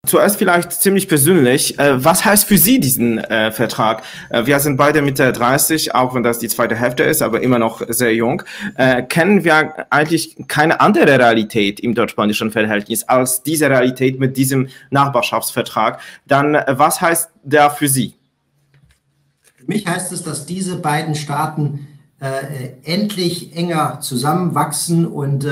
Zuerst vielleicht ziemlich persönlich. Was heißt für Sie diesen Vertrag? Wir sind beide Mitte 30, auch wenn das die zweite Hälfte ist, aber immer noch sehr jung. Kennen wir eigentlich keine andere Realität im deutsch-polnischen Verhältnis als diese Realität mit diesem Nachbarschaftsvertrag? Dann, was heißt der für Sie? Für mich heißt es, dass diese beiden Staaten endlich enger zusammenwachsen und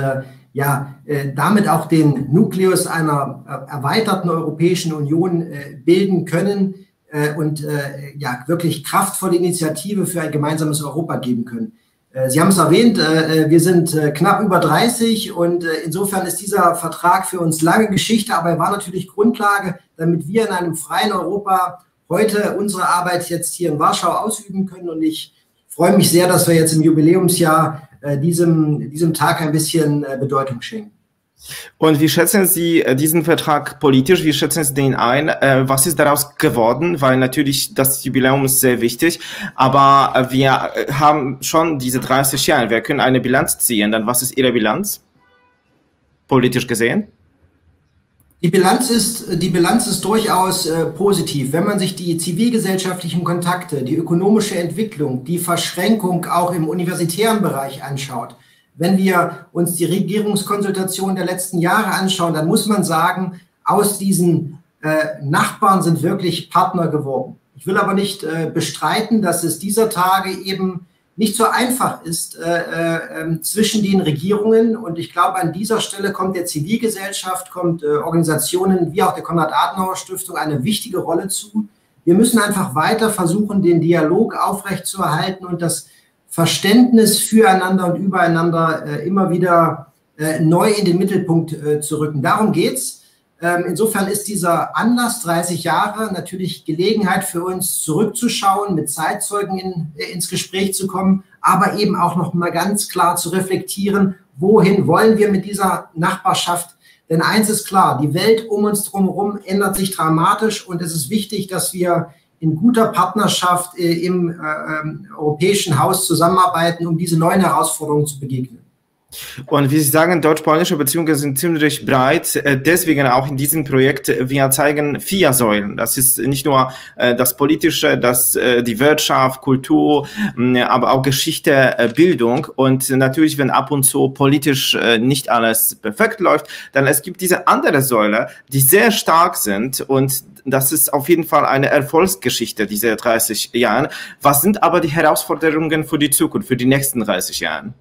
damit auch den Nukleus einer erweiterten Europäischen Union bilden können und wirklich kraftvolle Initiative für ein gemeinsames Europa geben können. Sie haben es erwähnt, wir sind knapp über 30 und insofern ist dieser Vertrag für uns lange Geschichte, aber er war natürlich Grundlage, damit wir in einem freien Europa heute unsere Arbeit jetzt hier in Warschau ausüben können, und ich freue mich sehr, dass wir jetzt im Jubiläumsjahr diesem Tag ein bisschen Bedeutung schenken. Und wie schätzen Sie diesen Vertrag politisch? Wie schätzen Sie den ein? Was ist daraus geworden? Weil natürlich das Jubiläum ist sehr wichtig, aber wir haben schon diese 30 Jahre. Wir können eine Bilanz ziehen. Dann was ist Ihre Bilanz, politisch gesehen? Die Bilanz ist durchaus positiv. Wenn man sich die zivilgesellschaftlichen Kontakte, die ökonomische Entwicklung, die Verschränkung auch im universitären Bereich anschaut, wenn wir uns die Regierungskonsultation der letzten Jahre anschauen, dann muss man sagen, aus diesen Nachbarn sind wirklich Partner geworden. Ich will aber nicht bestreiten, dass es dieser Tage eben nicht so einfach ist zwischen den Regierungen. Und ich glaube, an dieser Stelle kommt der Zivilgesellschaft, kommt Organisationen wie auch der Konrad-Adenauer-Stiftung eine wichtige Rolle zu. Wir müssen einfach weiter versuchen, den Dialog aufrechtzuerhalten und das Verständnis füreinander und übereinander immer wieder neu in den Mittelpunkt zu rücken. Darum geht's. Insofern ist dieser Anlass 30 Jahre natürlich Gelegenheit für uns zurückzuschauen, mit Zeitzeugen ins Gespräch zu kommen, aber eben auch noch mal ganz klar zu reflektieren, wohin wollen wir mit dieser Nachbarschaft? Denn eins ist klar, die Welt um uns drumherum ändert sich dramatisch und es ist wichtig, dass wir in guter Partnerschaft im Europäischen Haus zusammenarbeiten, um diese neuen Herausforderungen zu begegnen. Und wie Sie sagen, deutsch-polnische Beziehungen sind ziemlich breit. Deswegen auch in diesem Projekt, wir zeigen 4 Säulen. Das ist nicht nur das Politische, die Wirtschaft, Kultur, aber auch Geschichte, Bildung. Und natürlich, wenn ab und zu politisch nicht alles perfekt läuft, dann es gibt diese andere Säule, die sehr stark sind, und das ist auf jeden Fall eine Erfolgsgeschichte, diese 30 Jahre. Was sind aber die Herausforderungen für die Zukunft, für die nächsten 30 Jahre?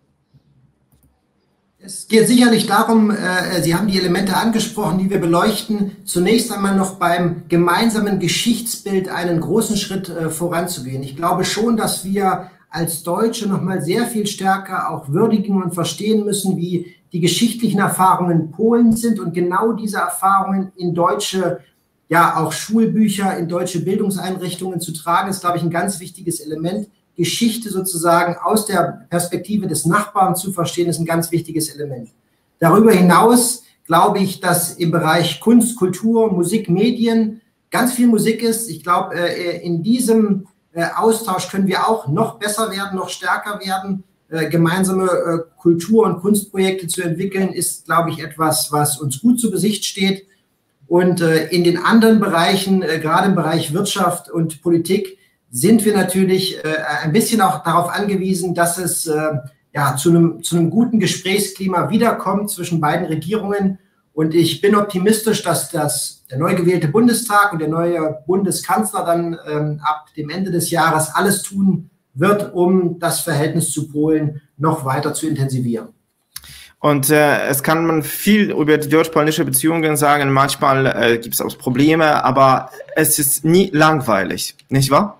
Es geht sicherlich darum, Sie haben die Elemente angesprochen, die wir beleuchten, zunächst einmal noch beim gemeinsamen Geschichtsbild einen großen Schritt voranzugehen. Ich glaube schon, dass wir als Deutsche noch mal sehr viel stärker auch würdigen und verstehen müssen, wie die geschichtlichen Erfahrungen Polens sind, und genau diese Erfahrungen in deutsche, auch Schulbücher, in deutsche Bildungseinrichtungen zu tragen, ist, glaube ich, ein ganz wichtiges Element. Geschichte sozusagen aus der Perspektive des Nachbarn zu verstehen, ist ein ganz wichtiges Element. Darüber hinaus glaube ich, dass im Bereich Kunst, Kultur, Musik, Medien ganz viel Musik ist. Ich glaube, in diesem Austausch können wir auch noch besser werden, noch stärker werden. Gemeinsame Kultur- und Kunstprojekte zu entwickeln, ist, glaube ich, etwas, was uns gut zu Gesicht steht. Und in den anderen Bereichen, gerade im Bereich Wirtschaft und Politik, sind wir natürlich ein bisschen auch darauf angewiesen, dass es zu einem guten Gesprächsklima wiederkommt zwischen beiden Regierungen. Und ich bin optimistisch, dass der neu gewählte Bundestag und der neue Bundeskanzler dann ab dem Ende des Jahres alles tun wird, um das Verhältnis zu Polen noch weiter zu intensivieren. Und es kann man viel über die deutsch-polnische Beziehungen sagen. Manchmal gibt es auch Probleme, aber es ist nie langweilig, nicht wahr?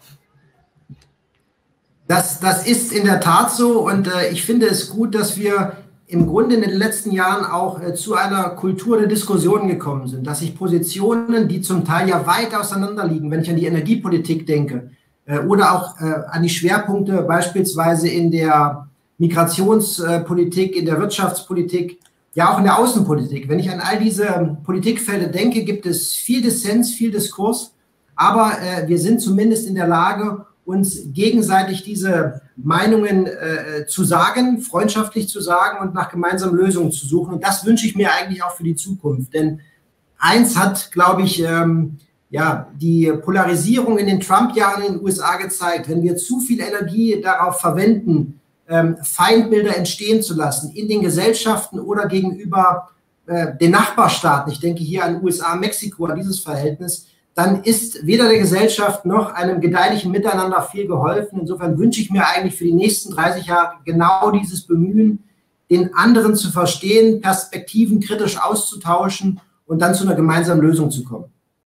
Das ist in der Tat so, und ich finde es gut, dass wir im Grunde in den letzten Jahren auch zu einer Kultur der Diskussion gekommen sind, dass sich Positionen, die zum Teil ja weit auseinander liegen, wenn ich an die Energiepolitik denke, oder auch an die Schwerpunkte beispielsweise in der Migrationspolitik, in der Wirtschaftspolitik, ja auch in der Außenpolitik. Wenn ich an all diese Politikfelder denke, gibt es viel Dissens, viel Diskurs, aber wir sind zumindest in der Lage, uns gegenseitig diese Meinungen zu sagen, freundschaftlich zu sagen und nach gemeinsamen Lösungen zu suchen. Und das wünsche ich mir eigentlich auch für die Zukunft. Denn eins hat, glaube ich, ja, die Polarisierung in den Trump-Jahren in den USA gezeigt. Wenn wir zu viel Energie darauf verwenden, Feindbilder entstehen zu lassen in den Gesellschaften oder gegenüber den Nachbarstaaten, ich denke hier an USA, Mexiko, an dieses Verhältnis, dann ist weder der Gesellschaft noch einem gedeihlichen Miteinander viel geholfen. Insofern wünsche ich mir eigentlich für die nächsten 30 Jahre genau dieses Bemühen, den anderen zu verstehen, Perspektiven kritisch auszutauschen und dann zu einer gemeinsamen Lösung zu kommen.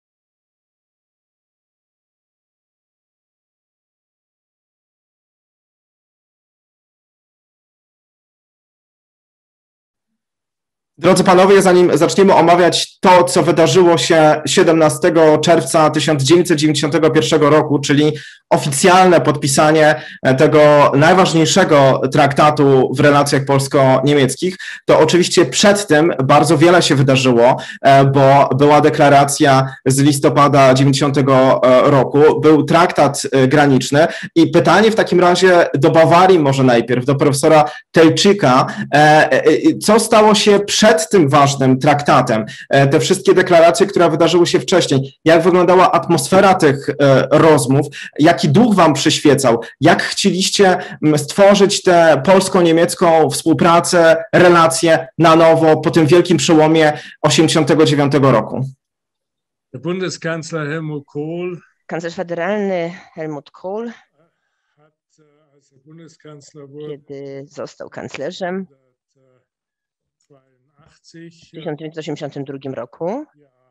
Drodzy panowie, zanim zaczniemy omawiać to, co wydarzyło się 17 czerwca 1991 roku, czyli oficjalne podpisanie tego najważniejszego traktatu w relacjach polsko-niemieckich, to oczywiście przed tym bardzo wiele się wydarzyło, bo była deklaracja z listopada 90 roku, był traktat graniczny i pytanie w takim razie do Bawarii może najpierw, do profesora Telczyka, co stało się przed tym ważnym traktatem, te wszystkie deklaracje, które wydarzyły się wcześniej, jak wyglądała atmosfera tych rozmów, jaki duch wam przyświecał, jak chcieliście stworzyć tę polsko-niemiecką współpracę, relacje na nowo po tym wielkim przełomie 89 roku? Bundeskanzler Helmut Kohl, kanclerz federalny Helmut Kohl, kiedy został kanclerzem w 1982 roku,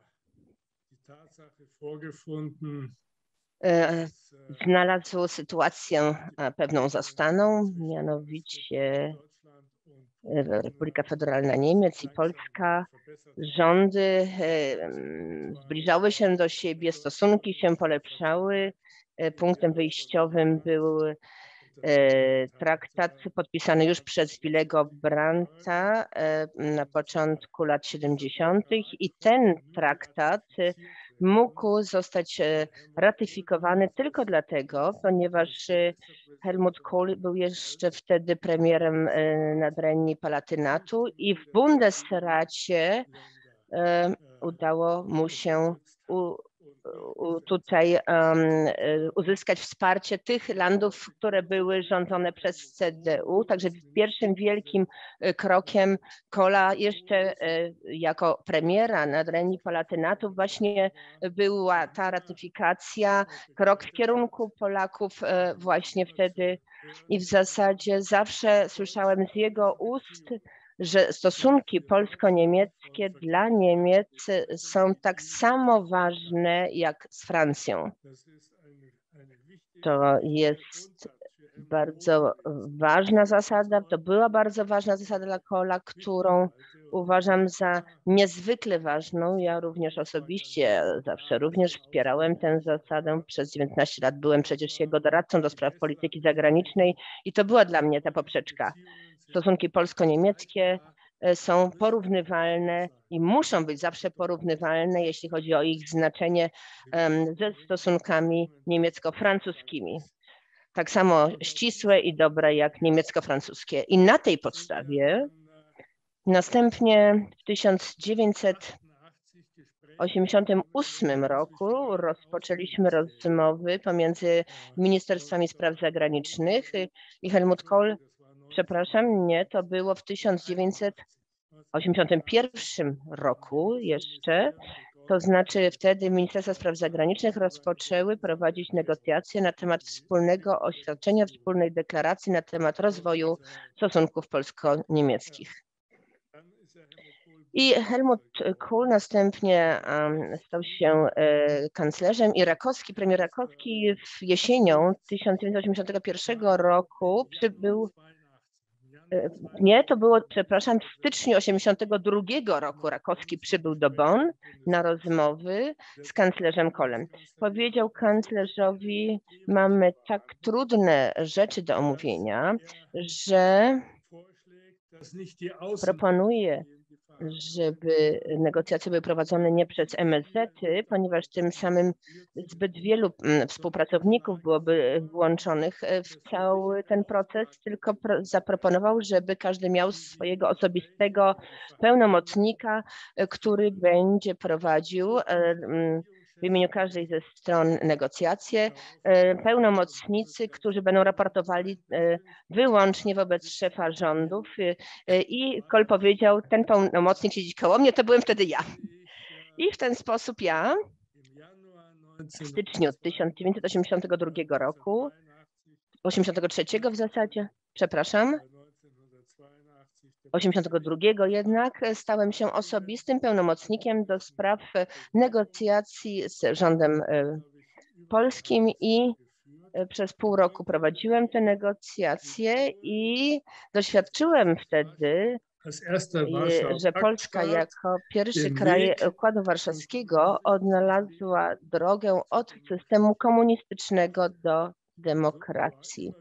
znalazł sytuację pewną zastaną, mianowicie Republika Federalna Niemiec i Polska, rządy zbliżały się do siebie, stosunki się polepszały. Punktem wyjściowym był traktat podpisany już przez Willego Brandta na początku lat 70. i ten traktat mógł zostać ratyfikowany tylko dlatego, ponieważ Helmut Kohl był jeszcze wtedy premierem Nadrenii Palatynatu i w Bundesracie udało mu się tutaj uzyskać wsparcie tych landów, które były rządzone przez CDU. Także pierwszym wielkim krokiem Kohla jeszcze jako premiera Nadrenii Palatynatu właśnie była ta ratyfikacja, krok w kierunku Polaków właśnie wtedy i w zasadzie zawsze słyszałem z jego ust, że stosunki polsko-niemieckie dla Niemiec są tak samo ważne jak z Francją. To jest bardzo ważna zasada, to była bardzo ważna zasada dla Kohla, którą uważam za niezwykle ważną. Ja również osobiście zawsze również wspierałem tę zasadę. Przez 19 lat byłem przecież jego doradcą do spraw polityki zagranicznej i to była dla mnie ta poprzeczka. Stosunki polsko-niemieckie są porównywalne i muszą być zawsze porównywalne, jeśli chodzi o ich znaczenie ze stosunkami niemiecko-francuskimi. Tak samo ścisłe i dobre jak niemiecko-francuskie. I na tej podstawie następnie w 1988 roku rozpoczęliśmy rozmowy pomiędzy Ministerstwami Spraw Zagranicznych i Helmut Kohl, przepraszam, nie, to było w 1981 roku jeszcze, to znaczy wtedy Ministerstwa Spraw Zagranicznych rozpoczęły prowadzić negocjacje na temat wspólnego oświadczenia, wspólnej deklaracji na temat rozwoju stosunków polsko-niemieckich. I Helmut Kohl następnie stał się kanclerzem i Rakowski, premier Rakowski jesienią 1981 roku przybył. Nie, to było, przepraszam, w styczniu 1982 roku Rakowski przybył do Bonn na rozmowy z kanclerzem Kohlem. Powiedział kanclerzowi, mamy tak trudne rzeczy do omówienia, że proponuję żeby negocjacje były prowadzone nie przez MSZ-y, ponieważ tym samym zbyt wielu współpracowników byłoby włączonych w cały ten proces, tylko zaproponował, żeby każdy miał swojego osobistego pełnomocnika, który będzie prowadził w imieniu każdej ze stron negocjacje, pełnomocnicy, którzy będą raportowali wyłącznie wobec szefa rządów i Kohl powiedział, ten pełnomocnik siedzi koło mnie, to byłem wtedy ja. I w ten sposób ja w styczniu 1982 roku, 83 w zasadzie, przepraszam, 82 jednak stałem się osobistym pełnomocnikiem do spraw negocjacji z rządem polskim i przez pół roku prowadziłem te negocjacje i doświadczyłem wtedy, że Polska jako pierwszy kraj Układu Warszawskiego odnalazła drogę od systemu komunistycznego do demokracji.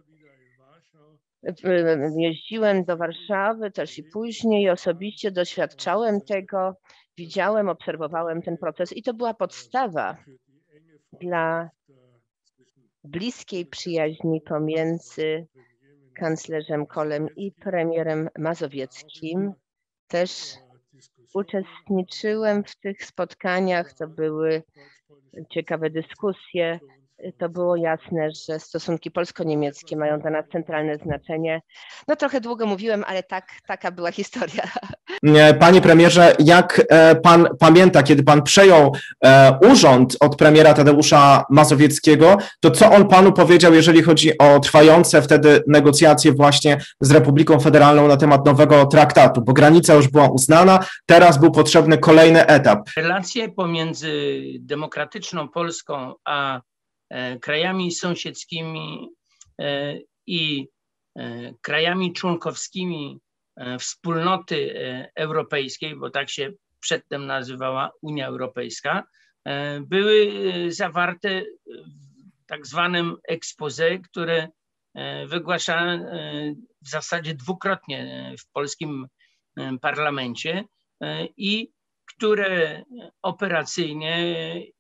Jeździłem do Warszawy też i później osobiście doświadczałem tego, widziałem, obserwowałem ten proces i to była podstawa dla bliskiej przyjaźni pomiędzy kanclerzem Kohlem i premierem Mazowieckim. Też uczestniczyłem w tych spotkaniach, to były ciekawe dyskusje. To było jasne, że stosunki polsko-niemieckie mają dla nas centralne znaczenie. No trochę długo mówiłem, ale taka była historia. Panie premierze, jak pan pamięta, kiedy pan przejął urząd od premiera Tadeusza Mazowieckiego, to co on panu powiedział, jeżeli chodzi o trwające wtedy negocjacje właśnie z Republiką Federalną na temat nowego traktatu, bo granica już była uznana, teraz był potrzebny kolejny etap. Relacje pomiędzy demokratyczną Polską a krajami sąsiedzkimi i krajami członkowskimi Wspólnoty Europejskiej, bo tak się przedtem nazywała Unia Europejska, były zawarte w tak zwanym exposé, które wygłaszałem w zasadzie dwukrotnie w polskim parlamencie i które operacyjnie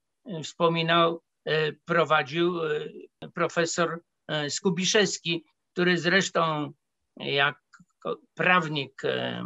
prowadził profesor Skubiszewski, który zresztą jako prawnik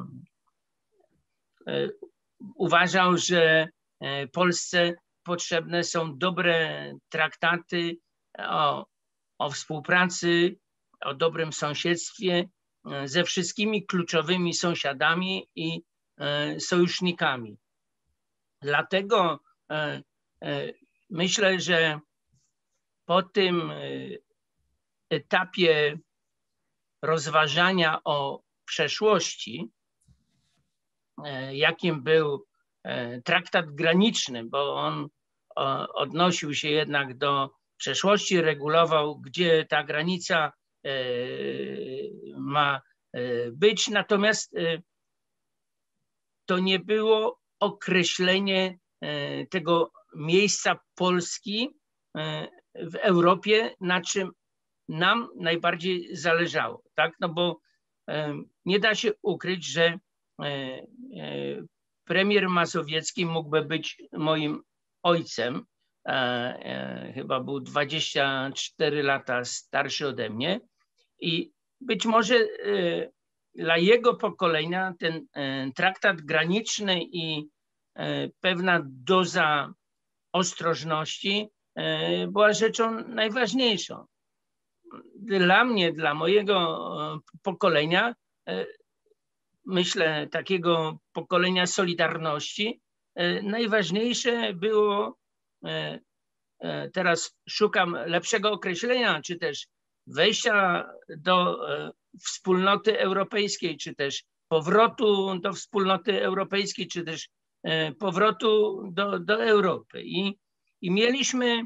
uważał, że Polsce potrzebne są dobre traktaty o współpracy, o dobrym sąsiedztwie ze wszystkimi kluczowymi sąsiadami i sojusznikami. Dlatego myślę, że po tym etapie rozważania o przeszłości, jakim był traktat graniczny, bo on odnosił się jednak do przeszłości, regulował, gdzie ta granica ma być, natomiast to nie było określenie tego miejsca Polski w Europie, na czym nam najbardziej zależało, tak? No bo nie da się ukryć, że premier Mazowiecki mógłby być moim ojcem, chyba był 24 lata starszy ode mnie i być może dla jego pokolenia ten traktat graniczny i pewna doza ostrożności była rzeczą najważniejszą. Dla mnie, dla mojego pokolenia, myślę takiego pokolenia Solidarności, najważniejsze było, teraz szukam lepszego określenia, czy też wejścia do Wspólnoty Europejskiej, czy też powrotu do Wspólnoty Europejskiej, czy też powrotu do Europy. I mieliśmy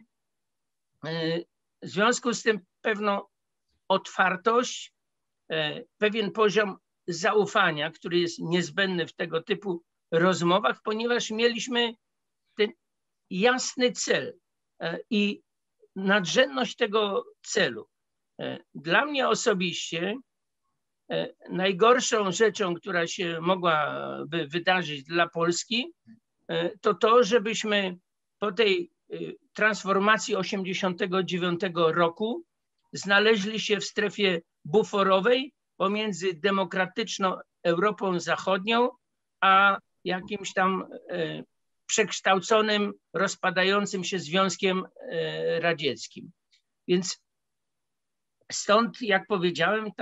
w związku z tym pewną otwartość, pewien poziom zaufania, który jest niezbędny w tego typu rozmowach, ponieważ mieliśmy ten jasny cel i nadrzędność tego celu. Dla mnie osobiście najgorszą rzeczą, która się mogłaby wydarzyć dla Polski, to to, żebyśmy po tej transformacji 1989 roku znaleźli się w strefie buforowej pomiędzy demokratyczną Europą Zachodnią a jakimś tam przekształconym, rozpadającym się Związkiem Radzieckim. Więc stąd, jak powiedziałem,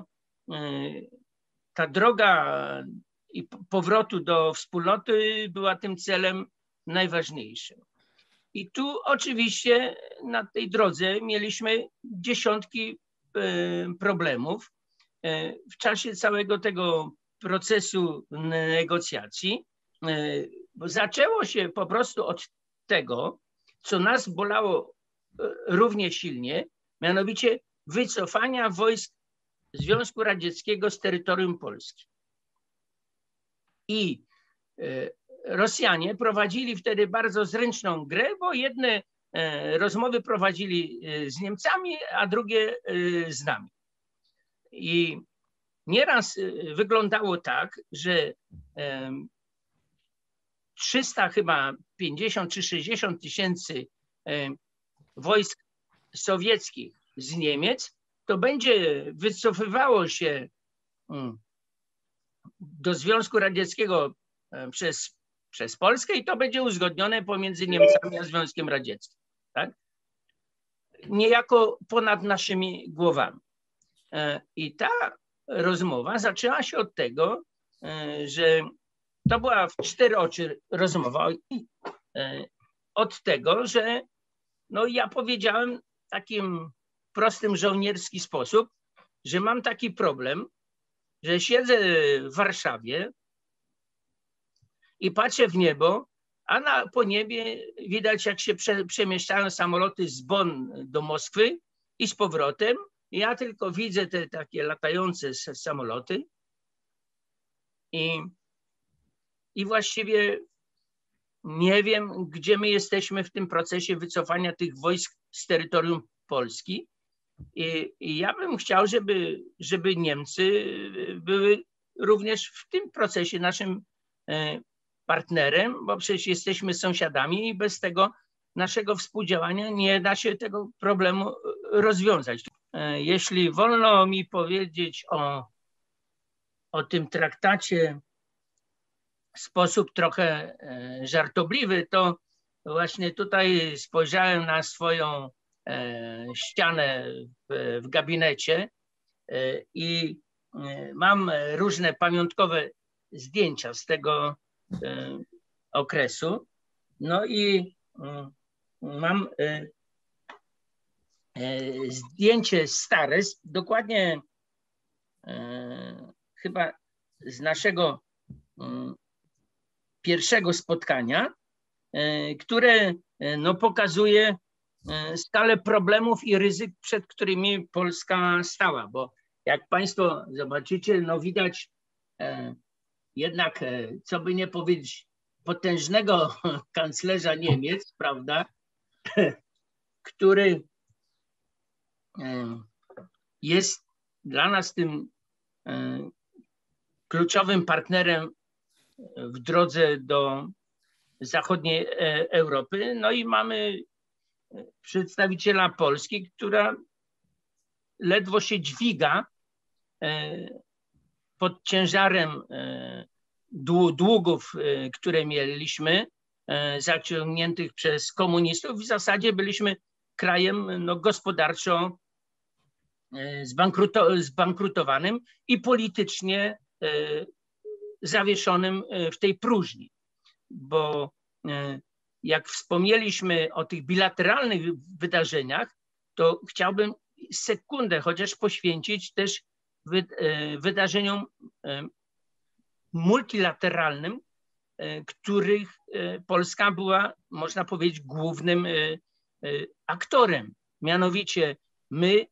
ta droga i powrotu do wspólnoty była tym celem najważniejszym. I tu oczywiście na tej drodze mieliśmy dziesiątki problemów. W czasie całego tego procesu negocjacji, bo zaczęło się po prostu od tego, co nas bolało równie silnie, mianowicie wycofania wojsk Związku Radzieckiego z terytorium Polski. I Rosjanie prowadzili wtedy bardzo zręczną grę, bo jedne rozmowy prowadzili z Niemcami, a drugie z nami. I nieraz wyglądało tak, że 350 czy 60 tysięcy wojsk sowieckich z Niemiec to będzie wycofywało się do Związku Radzieckiego przez Polskę i to będzie uzgodnione pomiędzy Niemcami a Związkiem Radzieckim. Tak? Niejako ponad naszymi głowami. I ta rozmowa zaczęła się od tego, że to była w 4 oczy rozmowa od tego, że no ja powiedziałem w takim prostym żołnierski sposób, że mam taki problem, że siedzę w Warszawie i patrzę w niebo, a po niebie widać, jak się przemieszczają samoloty z Bonn do Moskwy i z powrotem. Ja tylko widzę te takie latające samoloty i właściwie nie wiem, gdzie my jesteśmy w tym procesie wycofania tych wojsk z terytorium Polski. I ja bym chciał, żeby Niemcy były również w tym procesie naszym partnerem, bo przecież jesteśmy sąsiadami i bez tego naszego współdziałania nie da się tego problemu rozwiązać. Jeśli wolno mi powiedzieć o tym traktacie w sposób trochę żartobliwy, to właśnie tutaj spojrzałem na swoją ścianę w gabinecie i mam różne pamiątkowe zdjęcia z tego okresu. No i mam zdjęcie stare, dokładnie chyba z naszego pierwszego spotkania, które no, pokazuje skalę problemów i ryzyk, przed którymi Polska stała, bo jak Państwo zobaczycie, no widać jednak, co by nie powiedzieć, potężnego kanclerza Niemiec, prawda, który jest dla nas tym kluczowym partnerem w drodze do zachodniej Europy. No i mamy przedstawiciela Polski, która ledwo się dźwiga pod ciężarem długów, które mieliśmy, zaciągniętych przez komunistów. W zasadzie byliśmy krajem no, gospodarczo zbankrutowanym i politycznie zawieszonym w tej próżni. Bo jak wspomnieliśmy o tych bilateralnych wydarzeniach, to chciałbym sekundę chociaż poświęcić też wydarzeniom multilateralnym, których Polska była, można powiedzieć, głównym aktorem. Mianowicie my,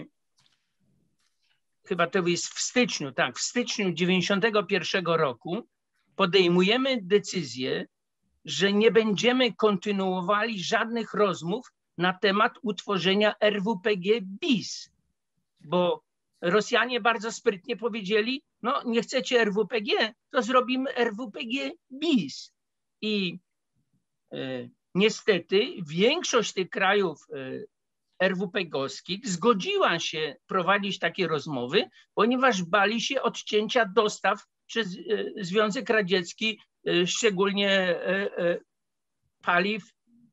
chyba to jest w styczniu, tak, w styczniu 1991 roku podejmujemy decyzję, że nie będziemy kontynuowali żadnych rozmów na temat utworzenia RWPG bis, bo Rosjanie bardzo sprytnie powiedzieli, no nie chcecie RWPG, to zrobimy RWPG bis. I niestety większość tych krajów RWPG-owskich zgodziła się prowadzić takie rozmowy, ponieważ bali się odcięcia dostaw przez Związek Radziecki, szczególnie paliw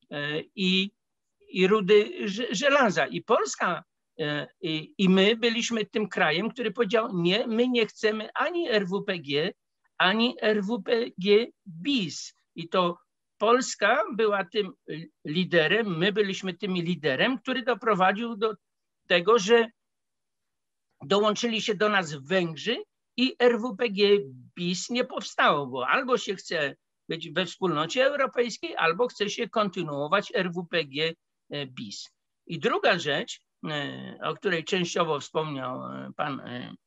i rudy żelaza. I Polska i my byliśmy tym krajem, który powiedział, nie, my nie chcemy ani RWPG, ani RWPG bis. I to Polska była tym liderem, my byliśmy tym liderem, który doprowadził do tego, że dołączyli się do nas Węgrzy i RWPG bis nie powstało, bo albo się chce być we wspólnocie europejskiej, albo chce się kontynuować RWPG bis. I druga rzecz, o której częściowo wspomniał pan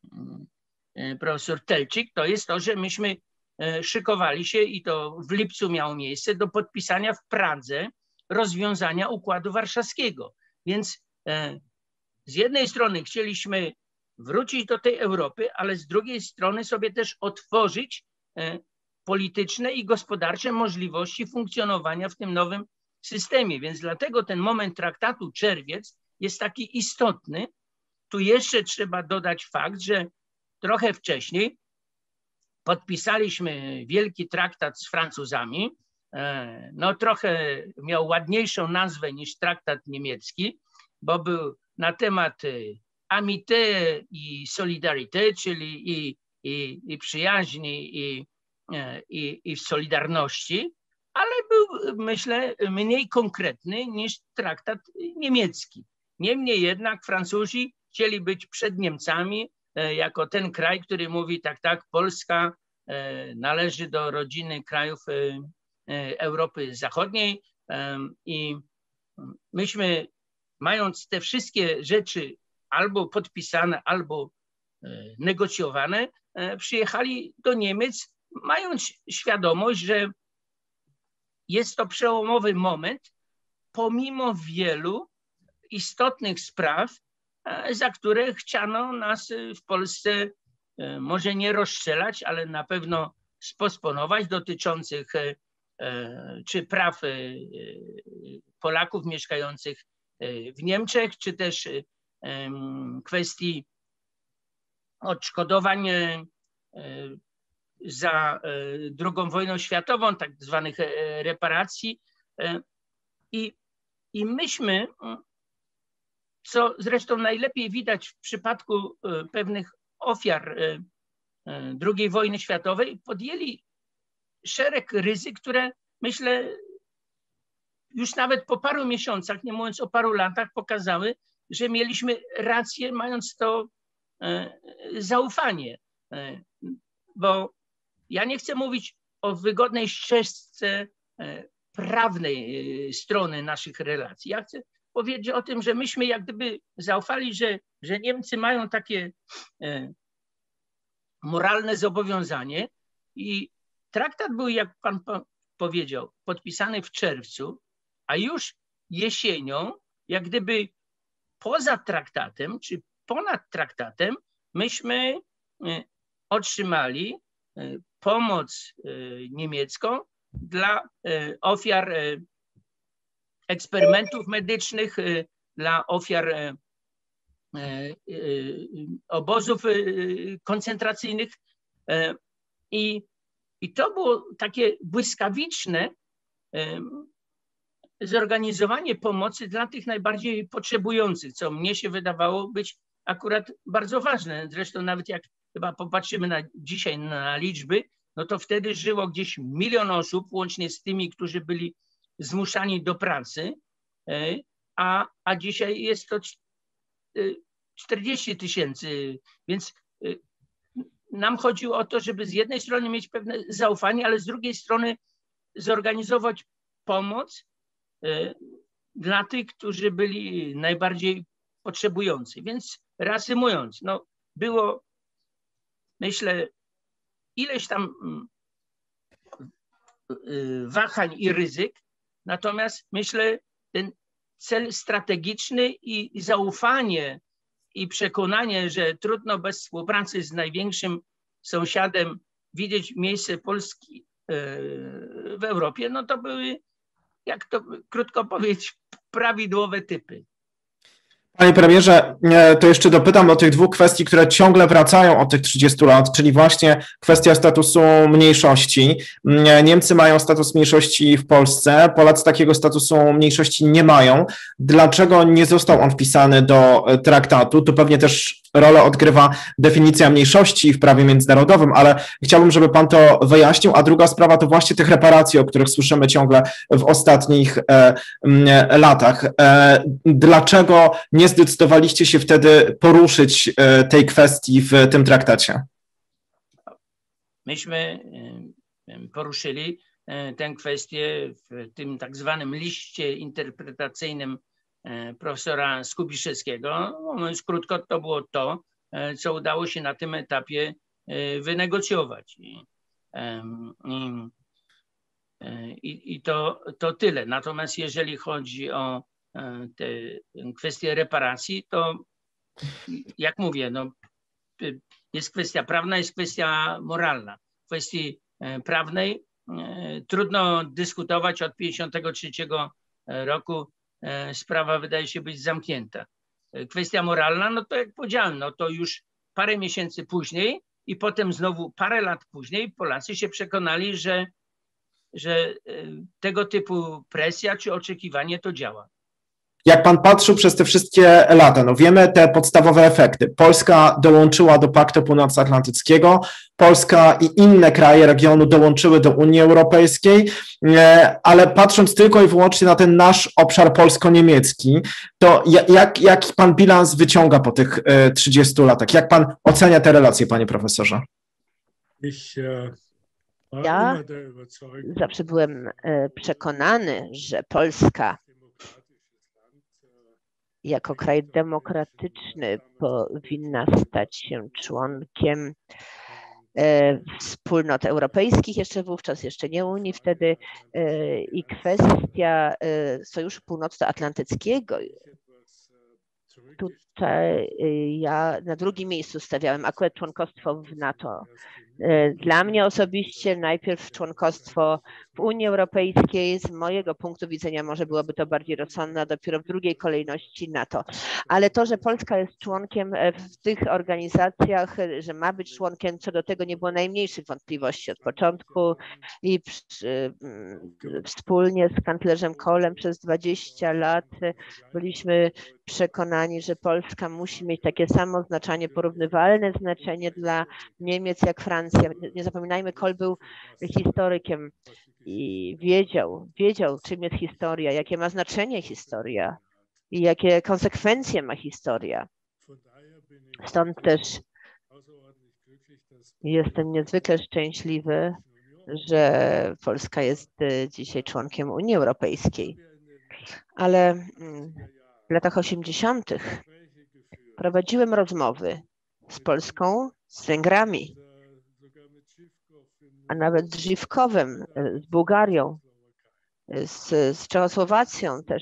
profesor Telczyk, to jest to, że myśmy szykowali się, i to w lipcu miało miejsce, do podpisania w Pradze rozwiązania Układu Warszawskiego. Więc z jednej strony chcieliśmy wrócić do tej Europy, ale z drugiej strony sobie też otworzyć polityczne i gospodarcze możliwości funkcjonowania w tym nowym systemie. Więc dlatego ten moment traktatu czerwiec jest taki istotny. Tu jeszcze trzeba dodać fakt, że trochę wcześniej podpisaliśmy wielki traktat z Francuzami. No trochę miał ładniejszą nazwę niż traktat niemiecki, bo był na temat amité i solidarité, czyli i przyjaźni, i solidarności, ale był, myślę, mniej konkretny niż traktat niemiecki. Niemniej jednak Francuzi chcieli być przed Niemcami jako ten kraj, który mówi tak, Polska należy do rodziny krajów Europy Zachodniej i myśmy, mając te wszystkie rzeczy albo podpisane, albo negocjowane, przyjechali do Niemiec, mając świadomość, że jest to przełomowy moment, pomimo wielu istotnych spraw, za które chciano nas w Polsce może nie rozstrzelać, ale na pewno sposponować, dotyczących czy praw Polaków mieszkających w Niemczech, czy też kwestii odszkodowań za II wojną światową, tak zwanych reparacji. I myśmy, co zresztą najlepiej widać w przypadku pewnych ofiar II wojny światowej, podjęli szereg ryzyk, które, myślę, już nawet po paru miesiącach, nie mówiąc o paru latach, pokazały, że mieliśmy rację, mając to zaufanie. Bo ja nie chcę mówić o wygodnej ścieżce prawnej strony naszych relacji. Ja chcę powiedzieć o tym, że myśmy jak gdyby zaufali, że Niemcy mają takie moralne zobowiązanie i traktat był, jak pan powiedział, podpisany w czerwcu, a już jesienią, jak gdyby poza traktatem czy ponad traktatem, myśmy otrzymali pomoc niemiecką dla ofiar eksperymentów medycznych, dla ofiar obozów koncentracyjnych. I to było takie błyskawiczne zorganizowanie pomocy dla tych najbardziej potrzebujących, co mnie się wydawało być akurat bardzo ważne. Zresztą nawet jak chyba popatrzymy dzisiaj na liczby, no to wtedy żyło gdzieś 1 milion osób, łącznie z tymi, którzy byli zmuszani do pracy, a dzisiaj jest to 40 000. Więc nam chodziło o to, żeby z jednej strony mieć pewne zaufanie, ale z drugiej strony zorganizować pomoc dla tych, którzy byli najbardziej potrzebujący. Więc reasumując, no było, myślę, ileś tam wahań i ryzyk, natomiast myślę, ten cel strategiczny i zaufanie i przekonanie, że trudno bez współpracy z największym sąsiadem widzieć miejsce Polski w Europie, no to były, jak to krótko powiedzieć, prawidłowe typy. Panie premierze, to jeszcze dopytam o tych dwóch kwestii, które ciągle wracają od tych 30 lat, czyli właśnie kwestia statusu mniejszości. Niemcy mają status mniejszości w Polsce, Polacy takiego statusu mniejszości nie mają. Dlaczego nie został on wpisany do traktatu? Tu pewnie też rolę odgrywa definicja mniejszości w prawie międzynarodowym, ale chciałbym, żeby pan to wyjaśnił. A druga sprawa to właśnie tych reparacji, o których słyszymy ciągle w ostatnich latach. Dlaczego nie zdecydowaliście się wtedy poruszyć tej kwestii w tym traktacie? Myśmy poruszyli tę kwestię w tym tak zwanym liście interpretacyjnym profesora Skubiszewskiego. Mówiąc krótko, to było to, co udało się na tym etapie wynegocjować. I to tyle. Natomiast jeżeli chodzi o te kwestie reparacji, to jak mówię, no, jest kwestia prawna, jest kwestia moralna. W kwestii prawnej trudno dyskutować. Od 1953 roku sprawa wydaje się być zamknięta. Kwestia moralna, no to jak powiedziałem, no to już parę miesięcy później i potem znowu parę lat później Polacy się przekonali, że tego typu presja czy oczekiwanie to działa. Jak pan patrzył przez te wszystkie lata, no wiemy te podstawowe efekty. Polska dołączyła do Paktu Północnoatlantyckiego, Polska i inne kraje regionu dołączyły do Unii Europejskiej, ale patrząc tylko i wyłącznie na ten nasz obszar polsko-niemiecki, to jaki pan bilans wyciąga po tych 30 latach? Jak pan ocenia te relacje, panie profesorze? Ja zawsze byłem przekonany, że Polska jako kraj demokratyczny powinna stać się członkiem wspólnot europejskich, jeszcze wówczas, jeszcze nie Unii wtedy, i kwestia Sojuszu Północnoatlantyckiego. Tutaj ja na drugim miejscu stawiałem akurat członkostwo w NATO. Dla mnie osobiście najpierw członkostwo w Unii Europejskiej, z mojego punktu widzenia może byłoby to bardziej rozsądne, a dopiero w drugiej kolejności NATO. Ale to, że Polska jest członkiem w tych organizacjach, że ma być członkiem, co do tego nie było najmniejszych wątpliwości od początku i wspólnie z kanclerzem Kohlem przez 20 lat byliśmy przekonani, że Polska musi mieć takie samo znaczenie, porównywalne znaczenie dla Niemiec jak Francja. Nie zapominajmy, Kohl był historykiem i wiedział, czym jest historia, jakie ma znaczenie historia i jakie konsekwencje ma historia. Stąd też jestem niezwykle szczęśliwy, że Polska jest dzisiaj członkiem Unii Europejskiej. Ale w latach 80. prowadziłem rozmowy z Polską, z Węgrami, a nawet z Żywkowem, z Bułgarią, z Czechosłowacją też,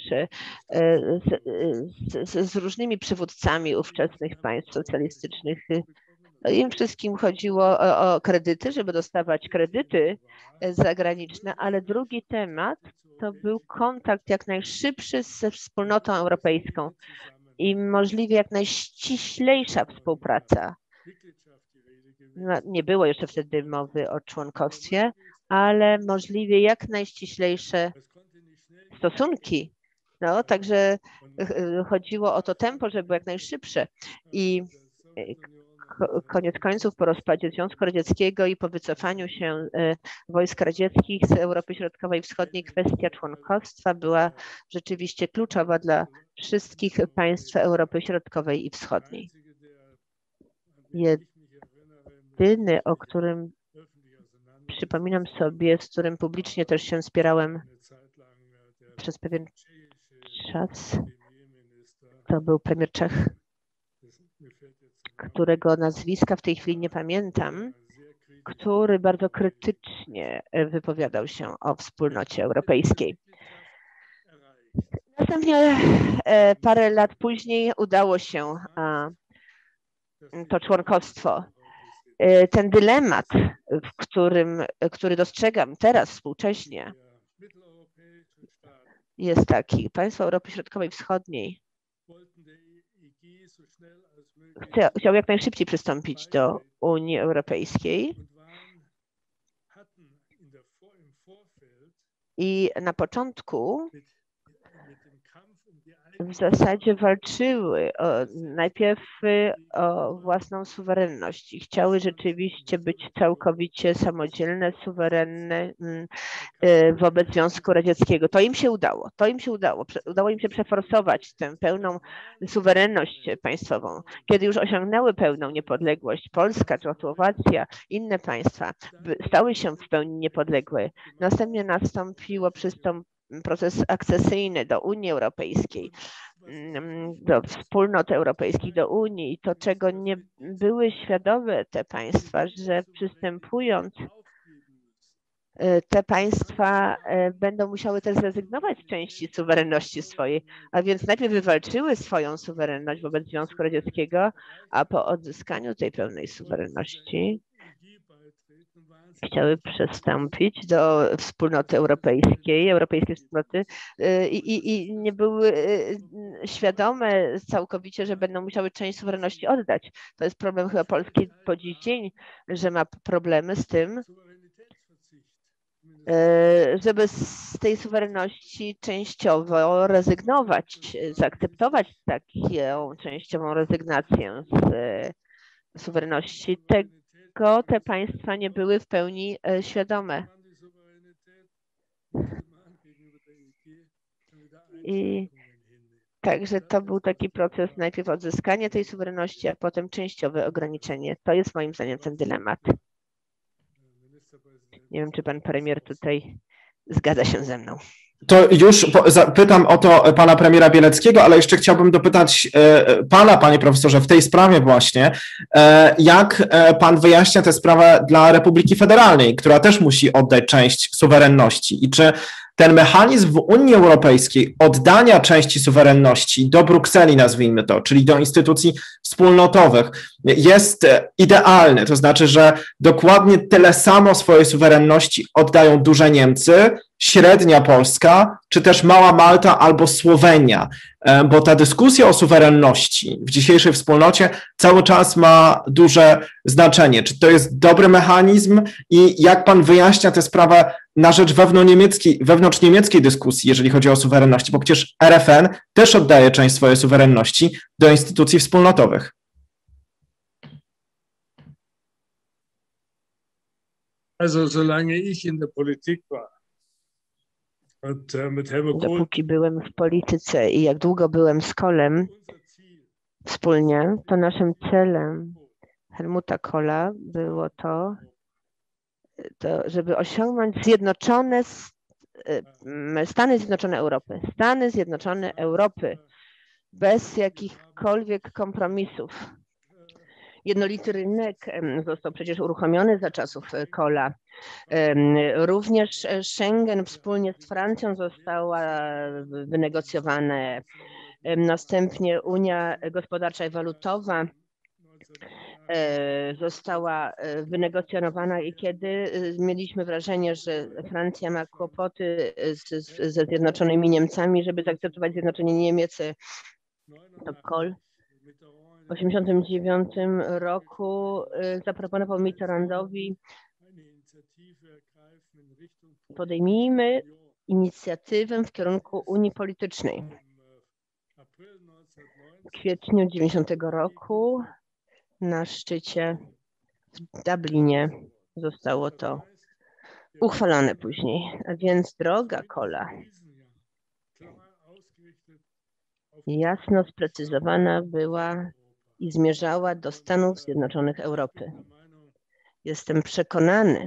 z różnymi przywódcami ówczesnych państw socjalistycznych. Im wszystkim chodziło o kredyty, żeby dostawać kredyty zagraniczne, ale drugi temat to był kontakt jak najszybszy ze wspólnotą europejską i możliwie jak najściślejsza współpraca. No, nie było jeszcze wtedy mowy o członkostwie, ale możliwie jak najściślejsze stosunki. No, także chodziło o to tempo, żeby było jak najszybsze. I koniec końców po rozpadzie Związku Radzieckiego i po wycofaniu się wojsk radzieckich z Europy Środkowej i Wschodniej kwestia członkostwa była rzeczywiście kluczowa wszystkich państw Europy Środkowej i Wschodniej. Jedyny, o którym przypominam sobie, z którym publicznie też się spierałem przez pewien czas, to był premier Czech, którego nazwiska w tej chwili nie pamiętam, który bardzo krytycznie wypowiadał się o wspólnocie europejskiej. Następnie parę lat później udało się to członkostwo. Ten dylemat, który dostrzegam teraz współcześnie, jest taki. Państwa Europy Środkowej i Wschodniej chciał jak najszybciej przystąpić do Unii Europejskiej i na początku w zasadzie walczyły najpierw o własną suwerenność i chciały rzeczywiście być całkowicie samodzielne, suwerenne wobec Związku Radzieckiego. To im się udało. Udało im się przeforsować tę pełną suwerenność państwową. Kiedy już osiągnęły pełną niepodległość, Polska, Czechosłowacja, inne państwa stały się w pełni niepodległe. Następnie nastąpiło proces akcesyjny do Unii Europejskiej, do wspólnot europejskich, do Unii, to czego nie były świadome te państwa, że przystępując te państwa będą musiały też zrezygnować z części suwerenności swojej, a więc najpierw wywalczyły swoją suwerenność wobec Związku Radzieckiego, a po odzyskaniu tej pełnej suwerenności chciały przystąpić do wspólnoty europejskiej wspólnoty i nie były świadome całkowicie, że będą musiały część suwerenności oddać. To jest problem chyba Polski po dziś dzień, że ma problemy z tym, żeby z tej suwerenności częściowo rezygnować, zaakceptować taką częściową rezygnację z suwerenności. Te państwa nie były w pełni świadome. I także to był taki proces, najpierw odzyskanie tej suwerenności, a potem częściowe ograniczenie. To jest moim zdaniem ten dylemat. Nie wiem, czy pan premier tutaj zgadza się ze mną. To już pytam o to pana premiera Bieleckiego, ale jeszcze chciałbym dopytać pana, panie profesorze, w tej sprawie właśnie, jak pan wyjaśnia tę sprawę dla Republiki Federalnej, która też musi oddać część suwerenności i czy ten mechanizm w Unii Europejskiej oddania części suwerenności do Brukseli, nazwijmy to, czyli do instytucji wspólnotowych, jest idealny, to znaczy, że dokładnie tyle samo swojej suwerenności oddają duże Niemcy, średnia Polska, czy też mała Malta albo Słowenia, bo ta dyskusja o suwerenności w dzisiejszej wspólnocie cały czas ma duże znaczenie. Czy to jest dobry mechanizm i jak pan wyjaśnia tę sprawę na rzecz wewnątrzniemieckiej dyskusji, jeżeli chodzi o suwerenność, bo przecież RFN też oddaje część swojej suwerenności do instytucji wspólnotowych. Also solange ich in der Politik war, dopóki byłem w polityce i jak długo byłem z Kohlem wspólnie, to naszym celem Helmuta Kohla było to, żeby osiągnąć Stany Zjednoczone Europy. Stany Zjednoczone Europy bez jakichkolwiek kompromisów. Jednolity rynek został przecież uruchomiony za czasów Kohla. Również Schengen wspólnie z Francją została wynegocjowane. Następnie Unia Gospodarcza i Walutowa została wynegocjonowana i kiedy mieliśmy wrażenie, że Francja ma kłopoty ze Zjednoczonymi Niemcami, żeby zaakceptować Zjednoczenie Niemiec, to Kohl w 1989 roku zaproponował Mitterrandowi: podejmijmy inicjatywę w kierunku Unii Politycznej. W kwietniu 1990 roku na szczycie w Dublinie zostało to uchwalone później. A więc droga Kohla jasno sprecyzowana była i zmierzała do Stanów Zjednoczonych Europy. Jestem przekonany,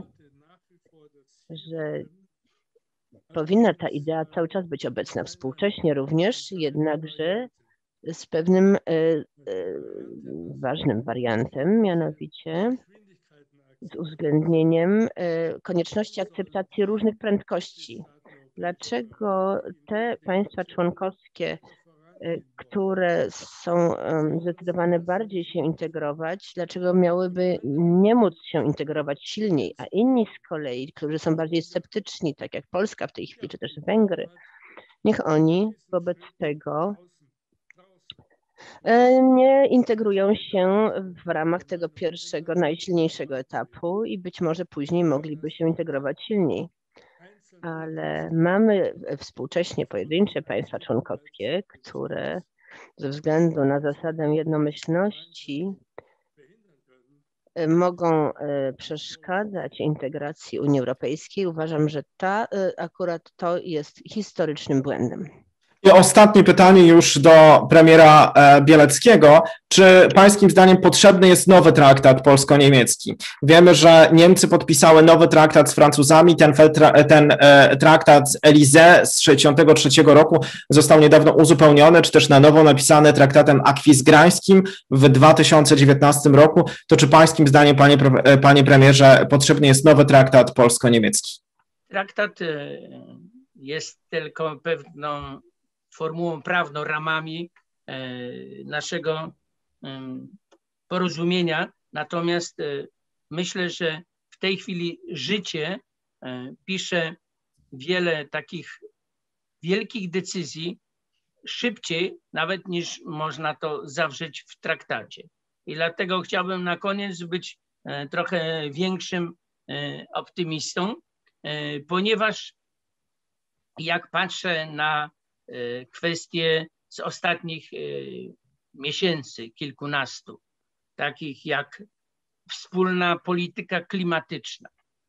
że powinna ta idea cały czas być obecna współcześnie również, jednakże z pewnym ważnym wariantem, mianowicie z uwzględnieniem konieczności akceptacji różnych prędkości. Dlaczego te państwa członkowskie które są zdecydowane bardziej się integrować, dlaczego miałyby nie móc się integrować silniej, a inni z kolei, którzy są bardziej sceptyczni, tak jak Polska w tej chwili, czy też Węgry, niech oni wobec tego nie integrują się w ramach tego pierwszego, najsilniejszego etapu i być może później mogliby się integrować silniej. Ale mamy współcześnie pojedyncze państwa członkowskie, które ze względu na zasadę jednomyślności mogą przeszkadzać integracji Unii Europejskiej. Uważam, że akurat to jest historycznym błędem. I ostatnie pytanie już do premiera Bieleckiego. Czy pańskim zdaniem potrzebny jest nowy traktat polsko-niemiecki? Wiemy, że Niemcy podpisały nowy traktat z Francuzami. Ten traktat z Élysée z 1963 roku został niedawno uzupełniony, czy też na nowo napisany traktatem akwizgrańskim w 2019 roku. To czy pańskim zdaniem, panie premierze, potrzebny jest nowy traktat polsko-niemiecki? Traktat jest tylko pewną formułą prawną, ramami naszego porozumienia. Natomiast myślę, że w tej chwili życie pisze wiele takich wielkich decyzji szybciej, nawet niż można to zawrzeć w traktacie. I dlatego chciałbym na koniec być trochę większym optymistą, ponieważ jak patrzę na kwestie z ostatnich miesięcy, kilkunastu, takich jak wspólna polityka klimatyczna,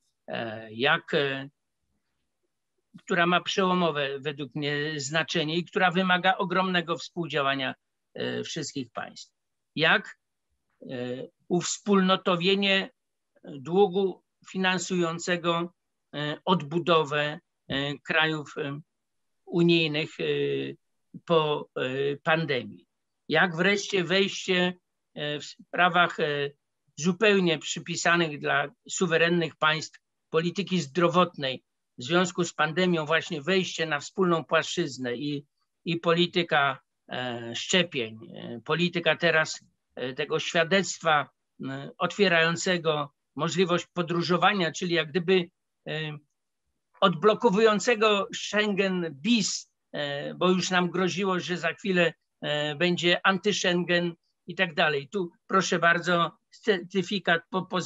która ma przełomowe według mnie znaczenie i która wymaga ogromnego współdziałania wszystkich państw. Jak uwspólnotowienie długu finansującego odbudowę krajów unijnych po pandemii. Jak wreszcie wejście w sprawach zupełnie przypisanych dla suwerennych państw polityki zdrowotnej w związku z pandemią, właśnie wejście na wspólną płaszczyznę i polityka szczepień, polityka teraz tego świadectwa otwierającego możliwość podróżowania, czyli jak gdyby odblokowującego Schengen bis, bo już nam groziło, że za chwilę będzie anty-Schengen i tak dalej. Tu proszę bardzo, certyfikat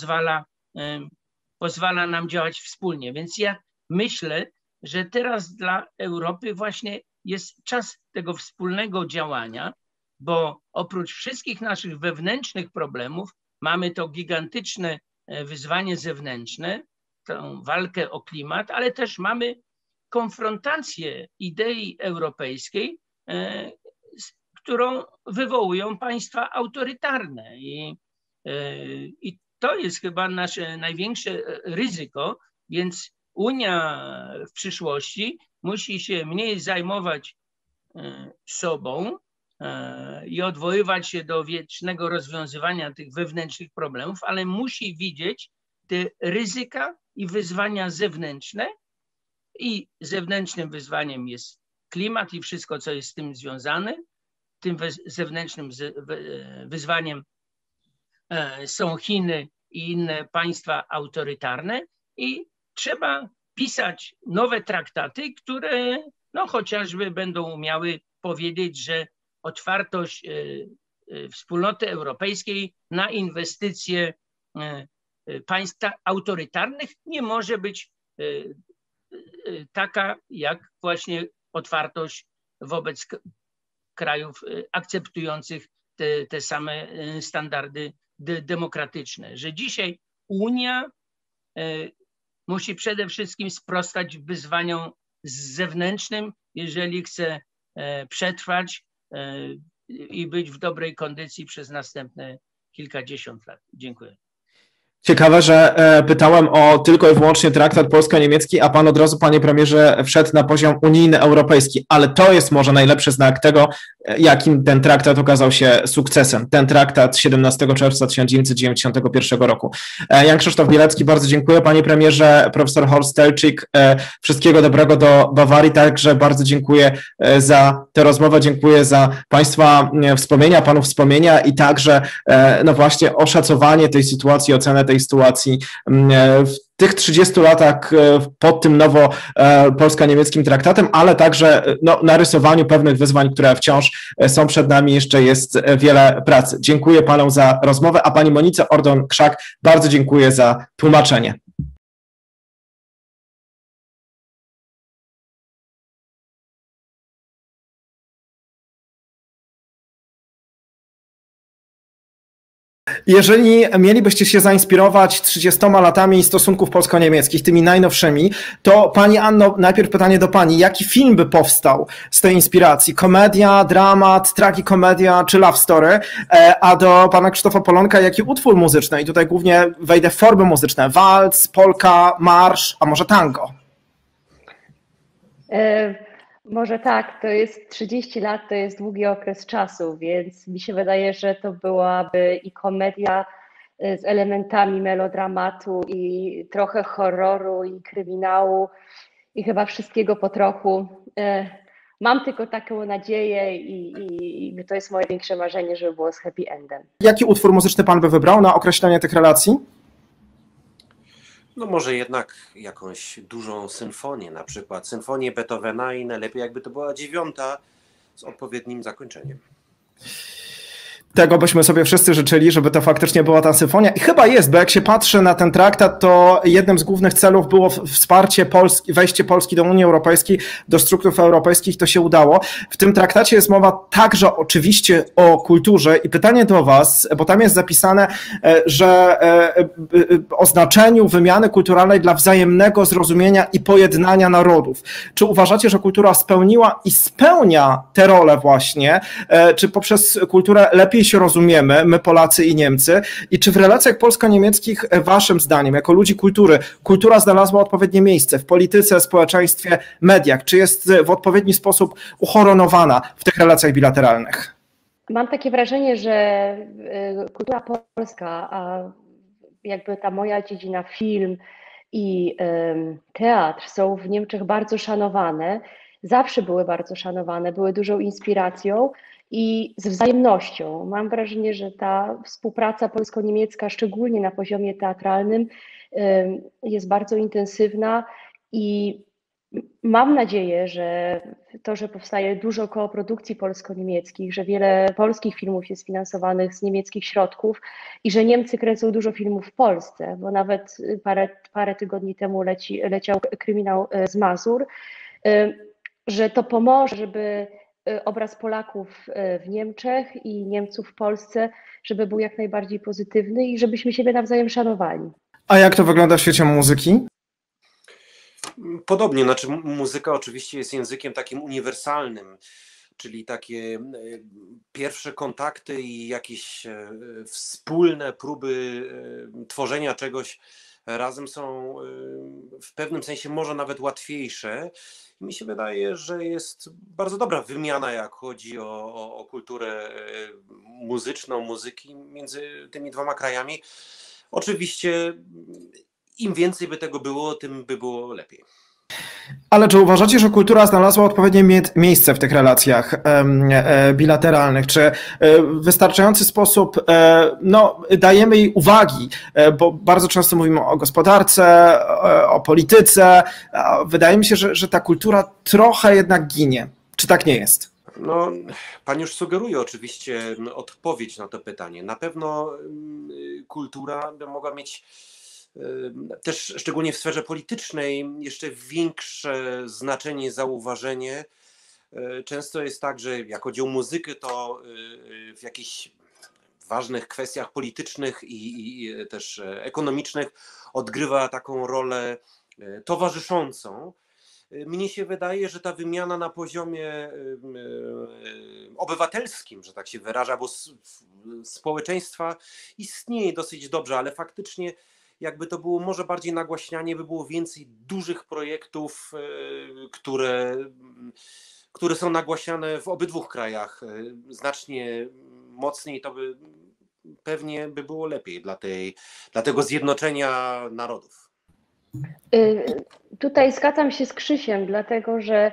pozwala nam działać wspólnie. Więc ja myślę, że teraz dla Europy właśnie jest czas tego wspólnego działania, bo oprócz wszystkich naszych wewnętrznych problemów mamy to gigantyczne wyzwanie zewnętrzne, tą walkę o klimat, ale też mamy konfrontację idei europejskiej, którą wywołują państwa autorytarne. I to jest chyba nasze największe ryzyko, więc Unia w przyszłości musi się mniej zajmować sobą i odwoływać się do wiecznego rozwiązywania tych wewnętrznych problemów, ale musi widzieć te ryzyka i wyzwania zewnętrzne. I zewnętrznym wyzwaniem jest klimat i wszystko, co jest z tym związane. Tym zewnętrznym wyzwaniem są Chiny i inne państwa autorytarne i trzeba pisać nowe traktaty, które no, chociażby będą umiały powiedzieć, że otwartość wspólnoty europejskiej na inwestycje państw autorytarnych nie może być taka jak właśnie otwartość wobec krajów akceptujących te same standardy demokratyczne. Że dzisiaj Unia musi przede wszystkim sprostać wyzwaniom zewnętrznym, jeżeli chce przetrwać i być w dobrej kondycji przez następne kilkadziesiąt lat. Dziękuję. Ciekawe, że pytałem o tylko i wyłącznie traktat polsko-niemiecki, a pan od razu, panie premierze, wszedł na poziom unijny, europejski, ale to jest może najlepszy znak tego, jakim ten traktat okazał się sukcesem. Ten traktat 17 czerwca 1991 roku. Jan Krzysztof Bielecki, bardzo dziękuję. Panie premierze, profesor Horst Telczyk, wszystkiego dobrego do Bawarii. Także bardzo dziękuję za tę rozmowę, dziękuję za Państwa wspomnienia, Panów wspomnienia i także no właśnie oszacowanie tej sytuacji, ocenę tej sytuacji w tych 30 latach pod tym nowo polsko-niemieckim traktatem, ale także no, na rysowaniu pewnych wyzwań, które wciąż są przed nami, jeszcze jest wiele pracy. Dziękuję Panom za rozmowę, a Pani Monice Ordon-Krzak bardzo dziękuję za tłumaczenie. Jeżeli mielibyście się zainspirować 30 latami stosunków polsko-niemieckich, tymi najnowszymi, to Pani Anno, najpierw pytanie do Pani, jaki film by powstał z tej inspiracji? Komedia, dramat, tragikomedia czy love story? A do Pana Krzysztofa Polonka, jaki utwór muzyczny? I tutaj głównie wejdę w formy muzyczne. Walc, polka, marsz, a może tango? Może tak, to jest 30 lat, to jest długi okres czasu, więc mi się wydaje, że to byłaby i komedia z elementami melodramatu i trochę horroru i kryminału i chyba wszystkiego po trochu. Mam tylko taką nadzieję i to jest moje większe marzenie, żeby było z happy endem. Jaki utwór muzyczny Pan by wybrał na określenie tych relacji? No może jednak jakąś dużą symfonię, na przykład symfonię Beethovena i najlepiej jakby to była 9. z odpowiednim zakończeniem. Tego byśmy sobie wszyscy życzyli, żeby to faktycznie była ta symfonia. I chyba jest, bo jak się patrzy na ten traktat, to jednym z głównych celów było wsparcie Polski, wejście Polski do Unii Europejskiej, do struktur europejskich, to się udało. W tym traktacie jest mowa także oczywiście o kulturze i pytanie do Was, bo tam jest zapisane, że o znaczeniu wymiany kulturalnej dla wzajemnego zrozumienia i pojednania narodów. Czy uważacie, że kultura spełniła i spełnia tę rolę właśnie? Czy poprzez kulturę lepiej się rozumiemy, my Polacy i Niemcy, i czy w relacjach polsko-niemieckich waszym zdaniem, jako ludzi kultury, kultura znalazła odpowiednie miejsce w polityce, społeczeństwie, mediach? Czy jest w odpowiedni sposób uhonorowana w tych relacjach bilateralnych? Mam takie wrażenie, że kultura polska, a jakby ta moja dziedzina, film i teatr są w Niemczech bardzo szanowane, zawsze były bardzo szanowane, były dużą inspiracją i z wzajemnością. Mam wrażenie, że ta współpraca polsko-niemiecka, szczególnie na poziomie teatralnym, jest bardzo intensywna i mam nadzieję, że to, że powstaje dużo koprodukcji polsko-niemieckich, że wiele polskich filmów jest finansowanych z niemieckich środków i że Niemcy kręcą dużo filmów w Polsce, bo nawet parę tygodni temu leciał Kryminał z Mazur, że to pomoże, żeby obraz Polaków w Niemczech i Niemców w Polsce, żeby był jak najbardziej pozytywny i żebyśmy siebie nawzajem szanowali. A jak to wygląda w świecie muzyki? Podobnie, znaczy muzyka oczywiście jest językiem takim uniwersalnym, czyli takie pierwsze kontakty i jakieś wspólne próby tworzenia czegoś razem są w pewnym sensie może nawet łatwiejsze. Mi się wydaje, że jest bardzo dobra wymiana, jak chodzi o kulturę muzyczną, muzyki między tymi dwoma krajami. Oczywiście im więcej by tego było, tym by było lepiej. Ale czy uważacie, że kultura znalazła odpowiednie miejsce w tych relacjach bilateralnych? Czy w wystarczający sposób dajemy jej uwagi? Bo bardzo często mówimy o gospodarce, o polityce. Wydaje mi się, że ta kultura trochę jednak ginie. Czy tak nie jest? No, Pan już sugeruje oczywiście odpowiedź na to pytanie. Na pewno kultura by mogła mieć też szczególnie w sferze politycznej jeszcze większe znaczenie i zauważenie. Często jest tak, że jak chodzi o muzykę, to w jakichś ważnych kwestiach politycznych i też ekonomicznych odgrywa taką rolę towarzyszącą. Mnie się wydaje, że ta wymiana na poziomie obywatelskim, że tak się wyraża, bo społeczeństwa istnieje dosyć dobrze, ale faktycznie jakby to było może bardziej nagłaśnianie, by było więcej dużych projektów, które które są nagłaśniane w obydwu krajach znacznie mocniej, to by pewnie było lepiej dla tego zjednoczenia narodów. Tutaj zgadzam się z Krzysiem, dlatego że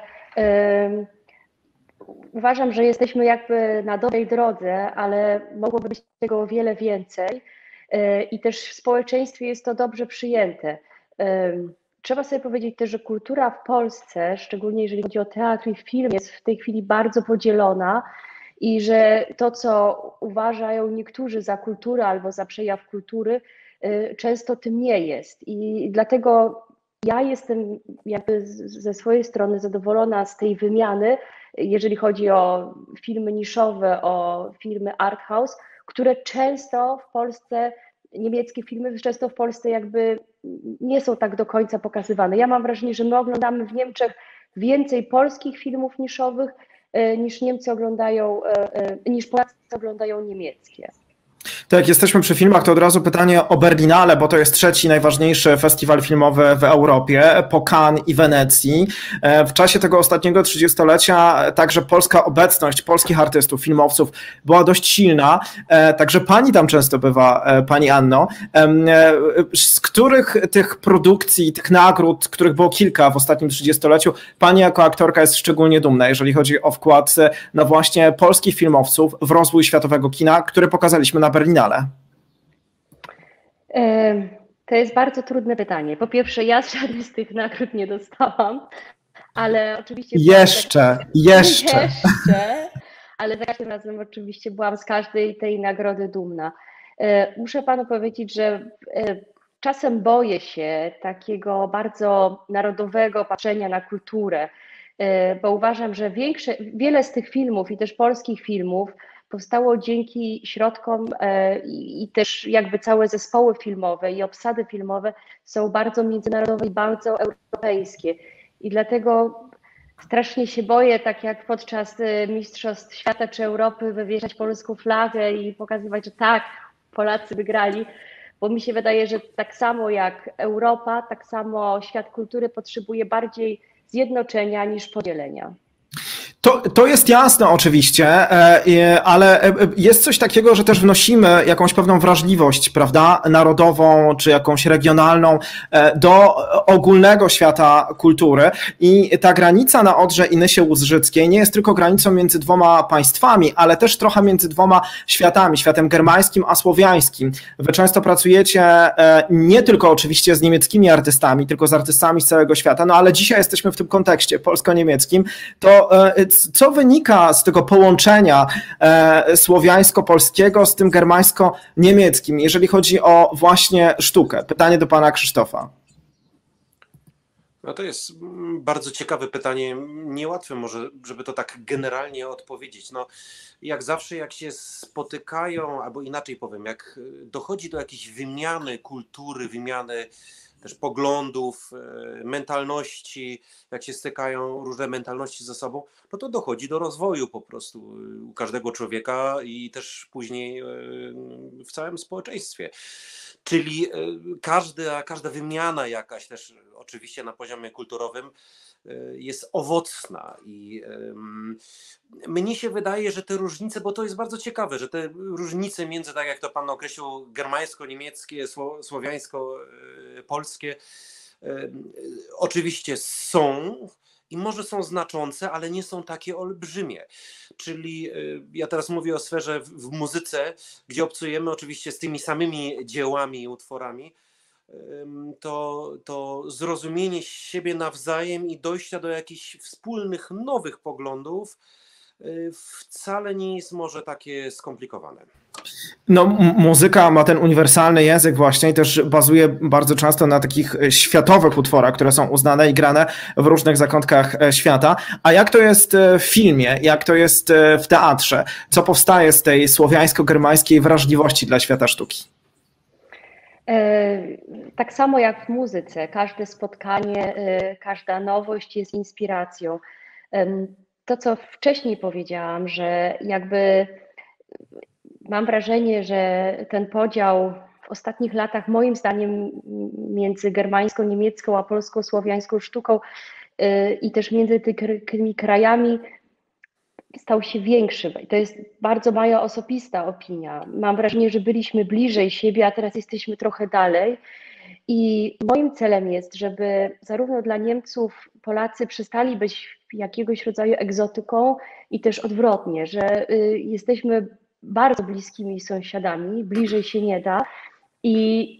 uważam, że jesteśmy jakby na dobrej drodze, ale mogłoby być tego o wiele więcej i też w społeczeństwie jest to dobrze przyjęte. Trzeba sobie powiedzieć też, że kultura w Polsce, szczególnie jeżeli chodzi o teatr i film, jest w tej chwili bardzo podzielona i że to, co uważają niektórzy za kulturę albo za przejaw kultury, często tym nie jest. I dlatego ja jestem jakby ze swojej strony zadowolona z tej wymiany, jeżeli chodzi o filmy niszowe, o filmy art house, które często w Polsce, niemieckie filmy często w Polsce jakby nie są tak do końca pokazywane. Ja mam wrażenie, że my oglądamy w Niemczech więcej polskich filmów niszowych niż Niemcy oglądają, niż Polacy oglądają niemieckie. Tak, jesteśmy przy filmach, to od razu pytanie o Berlinale, bo to jest trzeci najważniejszy festiwal filmowy w Europie, po Cannes i Wenecji. W czasie tego ostatniego 30-lecia także polska obecność polskich artystów, filmowców była dość silna, także pani tam często bywa, pani Anno. Z których tych produkcji, tych nagród, których było kilka w ostatnim 30-leciu, pani jako aktorka jest szczególnie dumna, jeżeli chodzi o wkład no właśnie polskich filmowców w rozwój światowego kina, który pokazaliśmy na Berlinale? To jest bardzo trudne pytanie. Po pierwsze, ja żadnej z tych nagród nie dostałam, ale oczywiście... Jeszcze. Ale za każdym razem oczywiście byłam z każdej tej nagrody dumna. Muszę panu powiedzieć, że czasem boję się takiego bardzo narodowego patrzenia na kulturę, bo uważam, że wiele z tych filmów i też polskich filmów powstało dzięki środkom i też jakby całe zespoły filmowe i obsady filmowe są bardzo międzynarodowe i bardzo europejskie. I dlatego strasznie się boję, tak jak podczas Mistrzostw Świata czy Europy, wywieszać polską flagę i pokazywać, że tak, Polacy wygrali, bo mi się wydaje, że tak samo jak Europa, tak samo świat kultury potrzebuje bardziej zjednoczenia niż podzielenia. To jest jasne oczywiście, ale jest coś takiego, że też wnosimy jakąś pewną wrażliwość, prawda, narodową czy jakąś regionalną do ogólnego świata kultury i ta granica na Odrze i Nysie Łużyckiej nie jest tylko granicą między dwoma państwami, ale też trochę między dwoma światami, światem germańskim a słowiańskim. Wy często pracujecie nie tylko oczywiście z niemieckimi artystami, tylko z artystami z całego świata, no ale dzisiaj jesteśmy w tym kontekście polsko-niemieckim, to co wynika z tego połączenia słowiańsko-polskiego z tym germańsko-niemieckim, jeżeli chodzi o właśnie sztukę? Pytanie do pana Krzysztofa. No to jest bardzo ciekawe pytanie, niełatwe może, żeby to tak generalnie odpowiedzieć. No, jak zawsze, jak się spotykają, albo inaczej powiem, jak dochodzi do jakiejś wymiany kultury, wymiany też poglądów, mentalności, jak się stykają różne mentalności ze sobą, no to dochodzi do rozwoju po prostu u każdego człowieka i też później w całym społeczeństwie. Czyli każda wymiana jakaś też oczywiście na poziomie kulturowym jest owocna i mnie się wydaje, że te różnice, bo to jest bardzo ciekawe, że te różnice między, tak jak to pan określił, germańsko-niemieckie, słowiańsko-polskie oczywiście są i może są znaczące, ale nie są takie olbrzymie. Czyli ja teraz mówię o sferze w muzyce, gdzie obcujemy oczywiście z tymi samymi dziełami i utworami, to zrozumienie siebie nawzajem i dojścia do jakichś wspólnych, nowych poglądów wcale nie jest może takie skomplikowane. No, muzyka ma ten uniwersalny język właśnie i też bazuje bardzo często na takich światowych utworach, które są uznane i grane w różnych zakątkach świata. A jak to jest w filmie? Jak to jest w teatrze? Co powstaje z tej słowiańsko-germańskiej wrażliwości dla świata sztuki? Tak samo jak w muzyce, każde spotkanie, każda nowość jest inspiracją. To, co wcześniej powiedziałam, że jakby mam wrażenie, że ten podział w ostatnich latach, moim zdaniem, między germańską, niemiecką a polsko-słowiańską sztuką i też między tymi krajami stał się większy. To jest bardzo moja osobista opinia. Mam wrażenie, że byliśmy bliżej siebie, a teraz jesteśmy trochę dalej. I moim celem jest, żeby zarówno dla Niemców Polacy przestali być jakiegoś rodzaju egzotyką i też odwrotnie, że jesteśmy bardzo bliskimi sąsiadami, bliżej się nie da i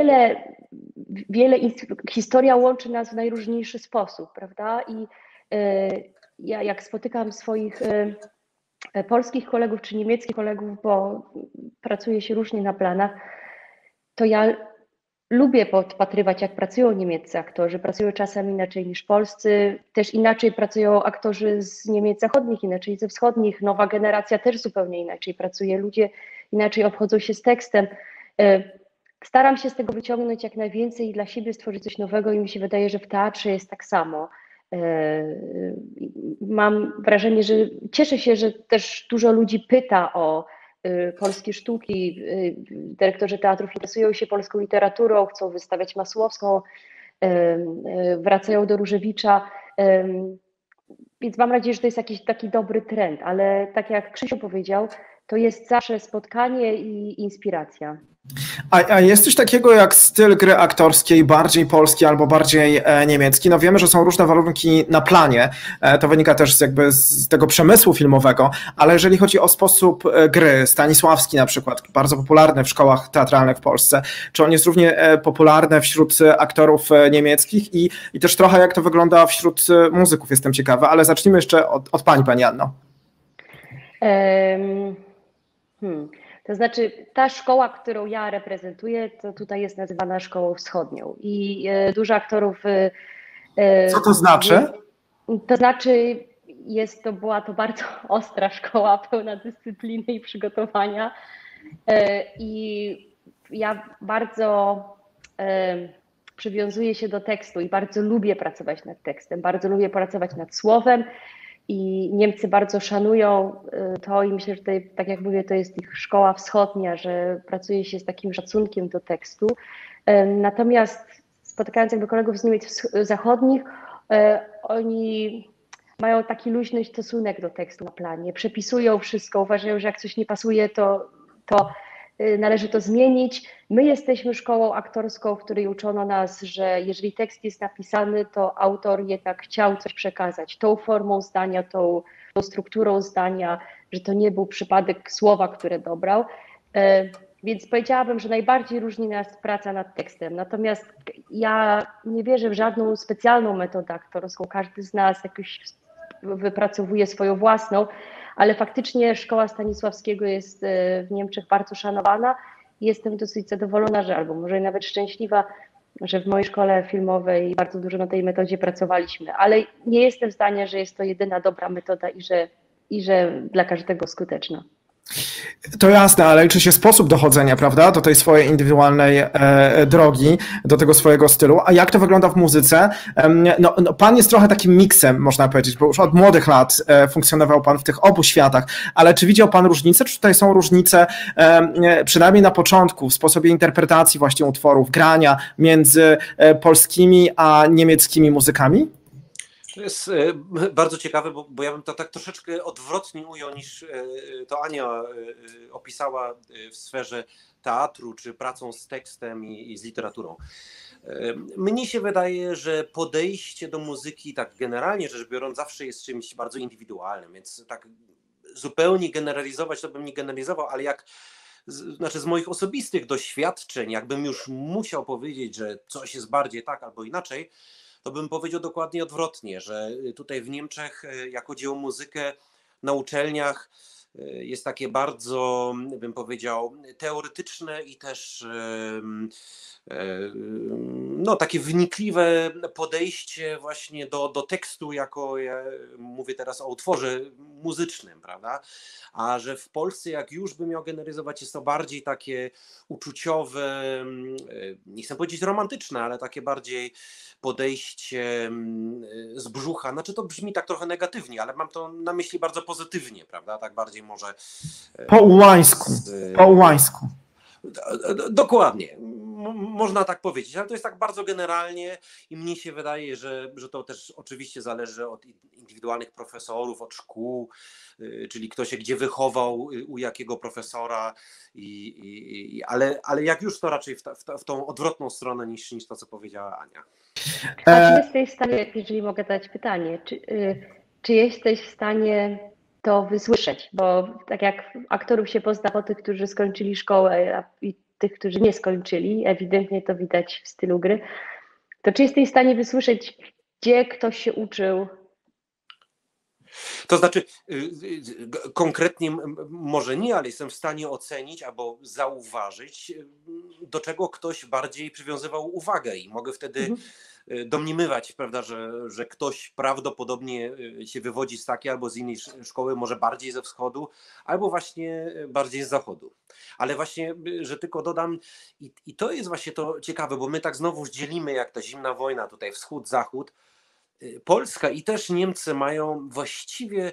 historia łączy nas w najróżniejszy sposób, prawda? I ja jak spotykam swoich polskich kolegów czy niemieckich kolegów, bo pracuje się różnie na planach, to ja lubię podpatrywać, jak pracują niemieccy aktorzy. Pracują czasem inaczej niż polscy, też inaczej pracują aktorzy z Niemiec zachodnich, inaczej ze wschodnich. Nowa generacja też zupełnie inaczej pracuje. Ludzie inaczej obchodzą się z tekstem. Staram się z tego wyciągnąć jak najwięcej i dla siebie stworzyć coś nowego i mi się wydaje, że w teatrze jest tak samo. Mam wrażenie, że cieszę się, że też dużo ludzi pyta o polskie sztuki. Dyrektorzy teatrów interesują się polską literaturą, chcą wystawiać Masłowską, wracają do Różewicza, więc mam nadzieję, że to jest jakiś taki dobry trend, ale tak jak Krzysiu powiedział, to jest zawsze spotkanie i inspiracja. A jest coś takiego jak styl gry aktorskiej, bardziej polski albo bardziej niemiecki? No wiemy, że są różne warunki na planie, to wynika też jakby z tego przemysłu filmowego, ale jeżeli chodzi o sposób gry, Stanisławski na przykład, bardzo popularny w szkołach teatralnych w Polsce, czy on jest równie popularny wśród aktorów niemieckich i też trochę jak to wygląda wśród muzyków, jestem ciekawy, ale zacznijmy jeszcze od pani Anno. To znaczy ta szkoła, którą ja reprezentuję, to tutaj jest nazywana szkołą wschodnią i dużo aktorów... Co to znaczy? To znaczy była to bardzo ostra szkoła, pełna dyscypliny i przygotowania i ja bardzo przywiązuję się do tekstu i bardzo lubię pracować nad tekstem, bardzo lubię pracować nad słowem. I Niemcy bardzo szanują to i myślę, że tutaj, tak jak mówię, to jest ich szkoła wschodnia, że pracuje się z takim szacunkiem do tekstu. Natomiast spotykając jakby kolegów z Niemiec zachodnich, oni mają taki luźny stosunek do tekstu na planie, przepisują wszystko, uważają, że jak coś nie pasuje, to należy to zmienić. My jesteśmy szkołą aktorską, w której uczono nas, że jeżeli tekst jest napisany, to autor jednak chciał coś przekazać tą formą zdania, tą strukturą zdania, że to nie był przypadek słowa, które dobrał. Więc powiedziałabym, że najbardziej różni nas praca nad tekstem. Natomiast ja nie wierzę w żadną specjalną metodę aktorską. Każdy z nas jakoś wypracowuje swoją własną, ale faktycznie szkoła Stanisławskiego jest w Niemczech bardzo szanowana. Jestem dosyć zadowolona, albo może nawet szczęśliwa, że w mojej szkole filmowej bardzo dużo na tej metodzie pracowaliśmy, ale nie jestem zdania, że jest to jedyna dobra metoda i że dla każdego skuteczna. To jasne, ale liczy się sposób dochodzenia, prawda, do tej swojej indywidualnej drogi, do tego swojego stylu. A jak to wygląda w muzyce? No, pan jest trochę takim miksem, można powiedzieć, bo już od młodych lat funkcjonował pan w tych obu światach, ale czy widział pan różnice? Czy tutaj są różnice, przynajmniej na początku, w sposobie interpretacji właśnie utworów, grania między polskimi a niemieckimi muzykami? To jest bardzo ciekawe, bo ja bym to tak troszeczkę odwrotnie ujął niż to Ania opisała w sferze teatru, czy pracą z tekstem i z literaturą. Mnie się wydaje, że podejście do muzyki, tak generalnie rzecz biorąc, zawsze jest czymś bardzo indywidualnym, więc tak zupełnie generalizować to bym nie generalizował, ale z moich osobistych doświadczeń, jakbym już musiał powiedzieć, że coś jest bardziej tak albo inaczej, to bym powiedział dokładnie odwrotnie, że tutaj w Niemczech, jak chodzi o muzykę, na uczelniach jest takie bardzo, bym powiedział, teoretyczne i też no, takie wnikliwe podejście właśnie do tekstu, jako ja mówię teraz o utworze muzycznym, prawda? A że w Polsce, jak już bym miał generalizować, jest to bardziej takie uczuciowe, nie chcę powiedzieć romantyczne, ale takie bardziej podejście z brzucha. Znaczy to brzmi tak trochę negatywnie, ale mam to na myśli bardzo pozytywnie, prawda? Tak bardziej może... Po ułańsku. Dokładnie. można tak powiedzieć, ale to jest tak bardzo generalnie i mnie się wydaje, że to też oczywiście zależy od indywidualnych profesorów, od szkół, czyli kto się gdzie wychował, u jakiego profesora, ale jak już to raczej w tą odwrotną stronę niż to, co powiedziała Ania. A czy jesteś w stanie, jeżeli mogę dać pytanie, czy jesteś w stanie to wysłyszeć? Bo tak jak aktorów się pozna po tych, którzy skończyli szkołę i tych, którzy nie skończyli, ewidentnie to widać w stylu gry, to czy jesteś w stanie wysłyszeć, gdzie ktoś się uczył? To znaczy, konkretnie może nie, ale jestem w stanie ocenić albo zauważyć, do czego ktoś bardziej przywiązywał uwagę i mogę wtedy domniemywać, prawda, że ktoś prawdopodobnie się wywodzi z takiej albo z innej szkoły, może bardziej ze wschodu, albo właśnie bardziej z zachodu. Ale właśnie, że tylko dodam, i to jest właśnie to ciekawe, bo my tak znowu dzielimy jak ta zimna wojna tutaj wschód-zachód. Polska i też Niemcy mają właściwie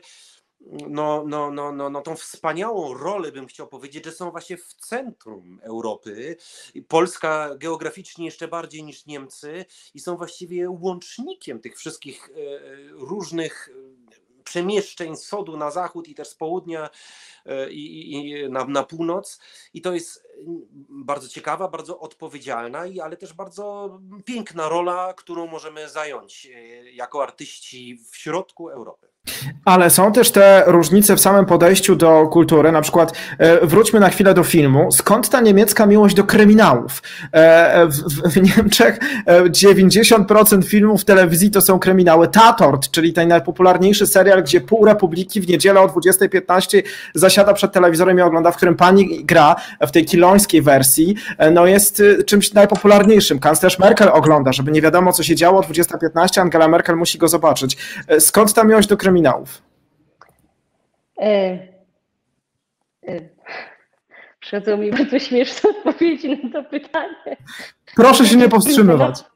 tą wspaniałą rolę, bym chciał powiedzieć, że są właśnie w centrum Europy. Polska geograficznie jeszcze bardziej niż Niemcy i są właściwie łącznikiem tych wszystkich różnych przemieszczeń z wschodu na zachód i też z południa i na północ. I to jest bardzo ciekawa, bardzo odpowiedzialna, ale też bardzo piękna rola, którą możemy zająć jako artyści w środku Europy. Ale są też te różnice w samym podejściu do kultury. Na przykład wróćmy na chwilę do filmu. Skąd ta niemiecka miłość do kryminałów? W Niemczech 90% filmów w telewizji to są kryminały. Tatort, czyli ten najpopularniejszy serial, gdzie pół republiki w niedzielę o 20:15 zasiada przed telewizorem i ogląda, w którym pani gra w tej kilońskiej wersji, no jest czymś najpopularniejszym. Kanclerz Merkel ogląda, żeby nie wiadomo, co się działo o 20:15, Angela Merkel musi go zobaczyć. Skąd ta miłość do kryminałów? Przychodzą mi bardzo śmieszne odpowiedzi na to pytanie. Proszę się nie powstrzymywać.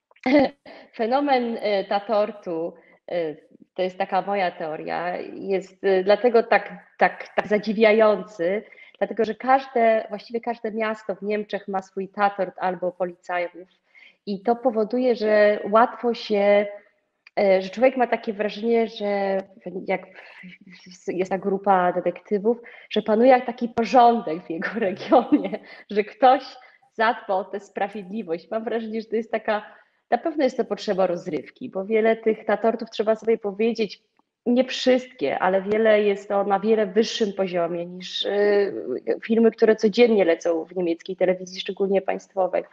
Fenomen tatortu, to jest taka moja teoria, jest dlatego tak zadziwiający, dlatego że właściwie każde miasto w Niemczech ma swój tatort albo policajów i to powoduje, że łatwo się, że człowiek ma takie wrażenie, że jak jest ta grupa detektywów, że panuje taki porządek w jego regionie, że ktoś zadba o tę sprawiedliwość. Mam wrażenie, że to jest na pewno jest to potrzeba rozrywki, bo wiele tych tatortów, trzeba sobie powiedzieć, nie wszystkie, ale wiele jest to na wiele wyższym poziomie niż filmy, które codziennie lecą w niemieckiej telewizji, szczególnie państwowej.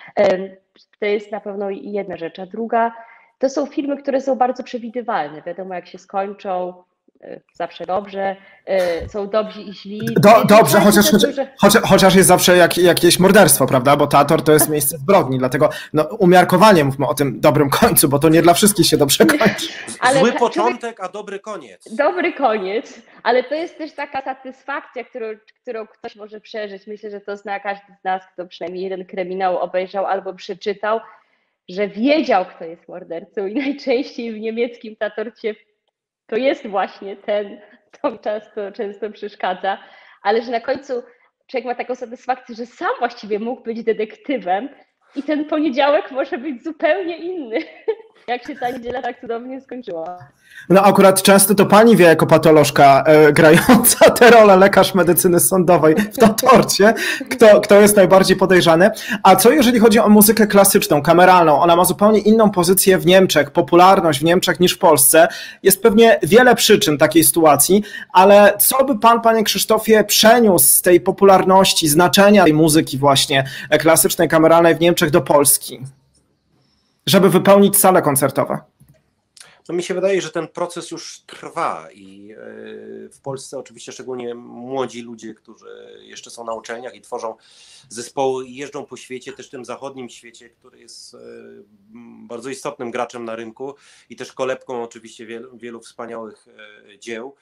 To jest na pewno jedna rzecz. A druga, to są filmy, które są bardzo przewidywalne. Wiadomo, jak się skończą, zawsze dobrze, są dobrzy i źli. Dobrze, chociaż jest zawsze jakieś morderstwo, prawda? Bo tatort to jest miejsce zbrodni, dlatego umiarkowanie mówmy o tym dobrym końcu, bo to nie dla wszystkich się dobrze kończy. Zły początek, a dobry koniec. Dobry koniec, ale to jest też taka satysfakcja, którą ktoś może przeżyć. Myślę, że to zna każdy z nas, kto przynajmniej jeden kryminał obejrzał albo przeczytał, że wiedział, kto jest mordercą i najczęściej w niemieckim tatorcie to jest właśnie to często przeszkadza, ale że na końcu człowiek ma taką satysfakcję, że sam właściwie mógł być detektywem i ten poniedziałek może być zupełnie inny, jak się ta niedziela tak cudownie skończyła. No akurat często to pani wie jako patolożka grająca tę rolę lekarz medycyny sądowej w tatorcie, kto jest najbardziej podejrzany. A co jeżeli chodzi o muzykę klasyczną, kameralną? Ona ma zupełnie inną pozycję w Niemczech, popularność w Niemczech niż w Polsce. Jest pewnie wiele przyczyn takiej sytuacji, ale co by pan, panie Krzysztofie, przeniósł z tej popularności, znaczenia tej muzyki właśnie klasycznej, kameralnej w Niemczech do Polski, żeby wypełnić sale koncertowe? No mi się wydaje, że ten proces już trwa i w Polsce oczywiście szczególnie młodzi ludzie, którzy jeszcze są na uczelniach i tworzą zespoły i jeżdżą po świecie, też tym zachodnim świecie, który jest bardzo istotnym graczem na rynku i też kolebką oczywiście wielu wspaniałych dzieł,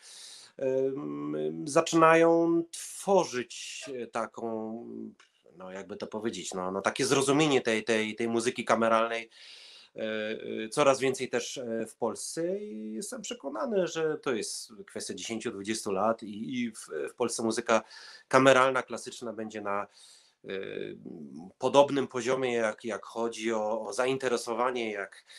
zaczynają tworzyć taką, no jakby to powiedzieć, takie zrozumienie tej muzyki kameralnej coraz więcej też w Polsce i jestem przekonany, że to jest kwestia 10-20 lat i w Polsce muzyka kameralna, klasyczna będzie podobnym poziomie, jak chodzi o zainteresowanie,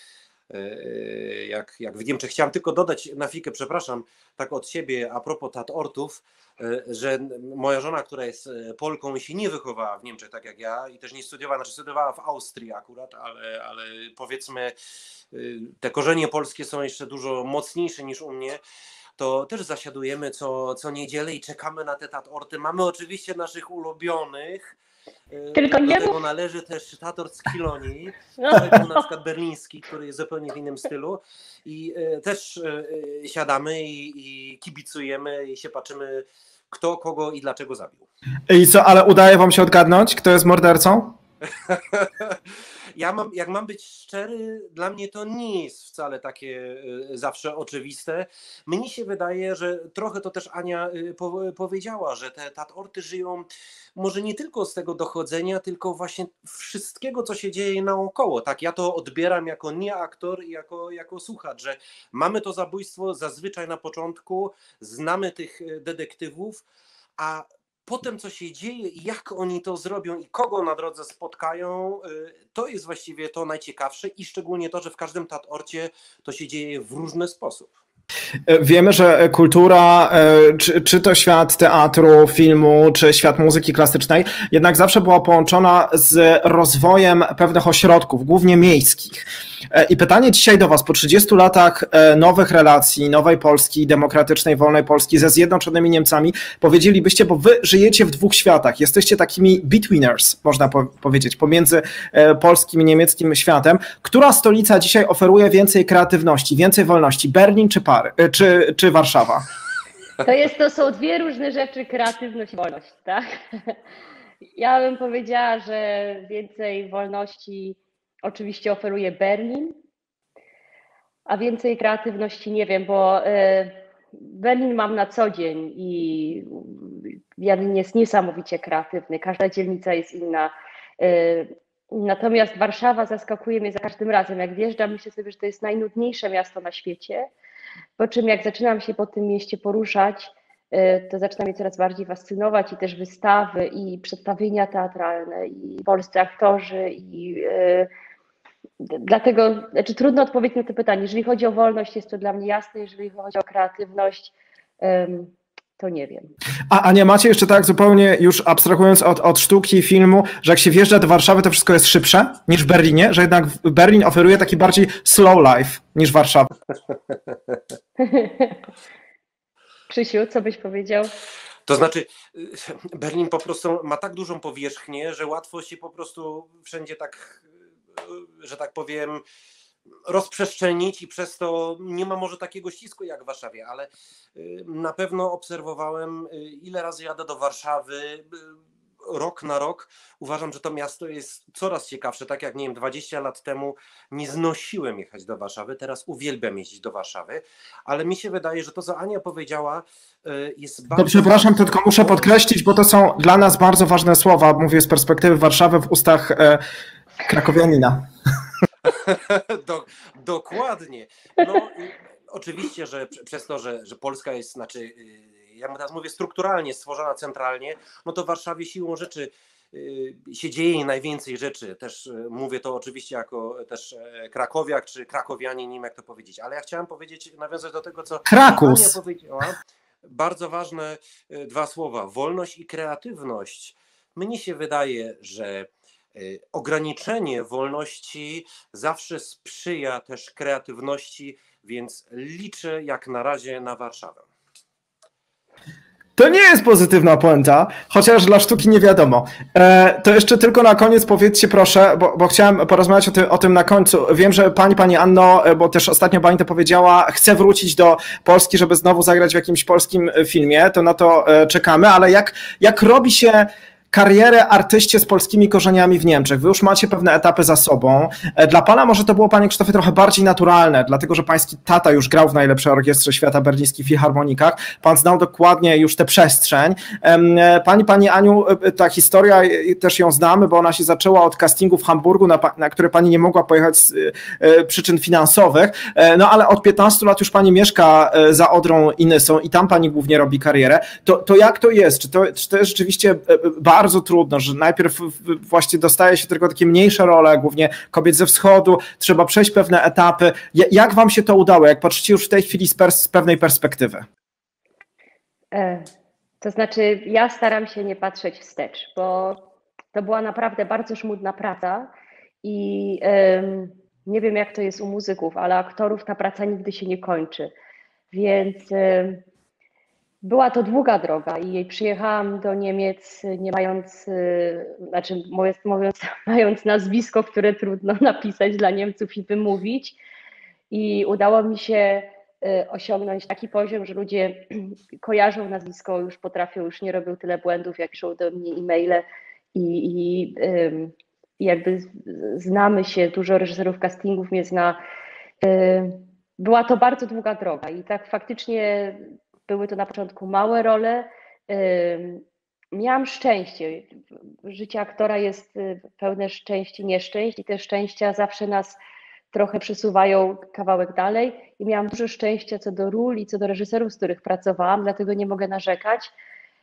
jak w Niemczech. Chciałem tylko dodać na chwilkę, przepraszam, tak od siebie a propos tatortów, że moja żona, która jest Polką i się nie wychowała w Niemczech tak jak ja i też nie studiowała, znaczy studiowała w Austrii akurat, ale powiedzmy te korzenie polskie są jeszcze dużo mocniejsze niż u mnie, to też zasiadujemy co niedzielę i czekamy na te tatorty. Mamy oczywiście naszych ulubionych. Tylko do nie tego należy też tatort z Kilonii, na przykład berliński, który jest zupełnie w innym stylu i też siadamy i kibicujemy i się patrzymy, kto kogo i dlaczego zabił. I co, ale udaje wam się odgadnąć, kto jest mordercą? Jak mam być szczery, dla mnie to nie jest wcale takie zawsze oczywiste. Mnie się wydaje, że trochę to też Ania powiedziała, że te tatorty żyją może nie tylko z tego dochodzenia, tylko właśnie wszystkiego, co się dzieje naokoło. Tak, ja to odbieram jako nie aktor i jako słuchacz, że mamy to zabójstwo zazwyczaj na początku, znamy tych detektywów, a potem co się dzieje i jak oni to zrobią i kogo na drodze spotkają, to jest właściwie to najciekawsze i szczególnie to, że w każdym tatorcie to się dzieje w różny sposób. Wiemy, że kultura, czy to świat teatru, filmu, czy świat muzyki klasycznej, jednak zawsze była połączona z rozwojem pewnych ośrodków, głównie miejskich. I pytanie dzisiaj do was, po 30 latach nowych relacji, nowej Polski, demokratycznej, wolnej Polski ze Zjednoczonymi Niemcami, powiedzielibyście, bo wy żyjecie w dwóch światach, jesteście takimi betweeners, można powiedzieć, pomiędzy polskim i niemieckim światem. Która stolica dzisiaj oferuje więcej kreatywności, więcej wolności, Berlin czy Paryż? Czy Warszawa? To są dwie różne rzeczy, kreatywność i wolność, tak? Ja bym powiedziała, że więcej wolności oczywiście oferuje Berlin, a więcej kreatywności nie wiem, bo Berlin mam na co dzień i Berlin jest niesamowicie kreatywny, każda dzielnica jest inna. Natomiast Warszawa zaskakuje mnie za każdym razem. Jak wjeżdżam, myślę sobie, że to jest najnudniejsze miasto na świecie. Po czym jak zaczynam się po tym mieście poruszać, to zaczyna mnie coraz bardziej fascynować i też wystawy i przedstawienia teatralne i polscy aktorzy i dlatego, znaczy trudno odpowiedzieć na to pytanie. Jeżeli chodzi o wolność, jest to dla mnie jasne, jeżeli chodzi o kreatywność, to nie wiem. A nie macie jeszcze tak zupełnie już abstrahując od sztuki i filmu, że jak się wjeżdża do Warszawy, to wszystko jest szybsze niż w Berlinie, że jednak Berlin oferuje taki bardziej slow life niż Warszawa? Krzysiu, co byś powiedział? To znaczy Berlin po prostu ma tak dużą powierzchnię, że łatwo się po prostu wszędzie tak, że tak powiem, rozprzestrzenić i przez to nie ma może takiego ścisku jak w Warszawie, ale na pewno obserwowałem, ile razy jadę do Warszawy rok na rok. Uważam, że to miasto jest coraz ciekawsze. Tak jak, nie wiem, 20 lat temu nie znosiłem jechać do Warszawy, teraz uwielbiam jeździć do Warszawy, ale mi się wydaje, że to, co Ania powiedziała, jest bardzo... To przepraszam, tylko muszę podkreślić, bo to są dla nas bardzo ważne słowa, mówię z perspektywy Warszawy w ustach krakowianina. Dokładnie. No, oczywiście, że przez to, że Polska jest, znaczy, ja teraz mówię strukturalnie stworzona centralnie, no to w Warszawie siłą rzeczy się dzieje najwięcej rzeczy. Też mówię to oczywiście jako też krakowiak czy krakowianin, nie wiem jak to powiedzieć, ale ja chciałem powiedzieć, nawiązać do tego, co Krakus. Ania powiedziała. Bardzo ważne dwa słowa, wolność i kreatywność. Mnie się wydaje, że ograniczenie wolności zawsze sprzyja też kreatywności, więc liczę jak na razie na Warszawę. To nie jest pozytywna puenta, chociaż dla sztuki nie wiadomo. To jeszcze tylko na koniec powiedzcie proszę, bo chciałem porozmawiać o tym na końcu. Wiem, że pani Anno, bo też ostatnio pani to powiedziała, chce wrócić do Polski, żeby znowu zagrać w jakimś polskim filmie, to na to czekamy, ale jak robi się karierę artyście z polskimi korzeniami w Niemczech? Wy już macie pewne etapy za sobą. Dla pana może to było, panie Krzysztofie, trochę bardziej naturalne, dlatego że pański tata już grał w najlepszej orkiestrze świata, berlińskich filharmonikach. Pan znał dokładnie już tę przestrzeń. Pani Aniu, ta historia, też ją znamy, bo ona się zaczęła od castingu w Hamburgu, na które pani nie mogła pojechać z przyczyn finansowych, no ale od 15 lat już pani mieszka za Odrą i Nysą i tam pani głównie robi karierę. To jak to jest? Czy to jest rzeczywiście bardzo bardzo trudno, że najpierw właśnie dostaje się tylko takie mniejsze role, głównie kobiet ze wschodu, trzeba przejść pewne etapy. Jak wam się to udało? Jak patrzycie już w tej chwili z pewnej perspektywy? To znaczy, ja staram się nie patrzeć wstecz, bo to była naprawdę bardzo żmudna praca i nie wiem, jak to jest u muzyków, ale aktorów ta praca nigdy się nie kończy. Więc była to długa droga i przyjechałam do Niemiec nie mając, znaczy mając nazwisko, które trudno napisać dla Niemców i wymówić. I udało mi się osiągnąć taki poziom, że ludzie kojarzą nazwisko, już potrafią, już nie robią tyle błędów, jak piszą do mnie e-maile i jakby znamy się, dużo reżyserów castingów mnie zna. Była to bardzo długa droga i tak faktycznie były to na początku małe role. Miałam szczęście. Życie aktora jest pełne szczęść i nieszczęść i te szczęścia zawsze nas trochę przesuwają kawałek dalej i miałam dużo szczęścia co do ról i co do reżyserów, z których pracowałam, dlatego nie mogę narzekać,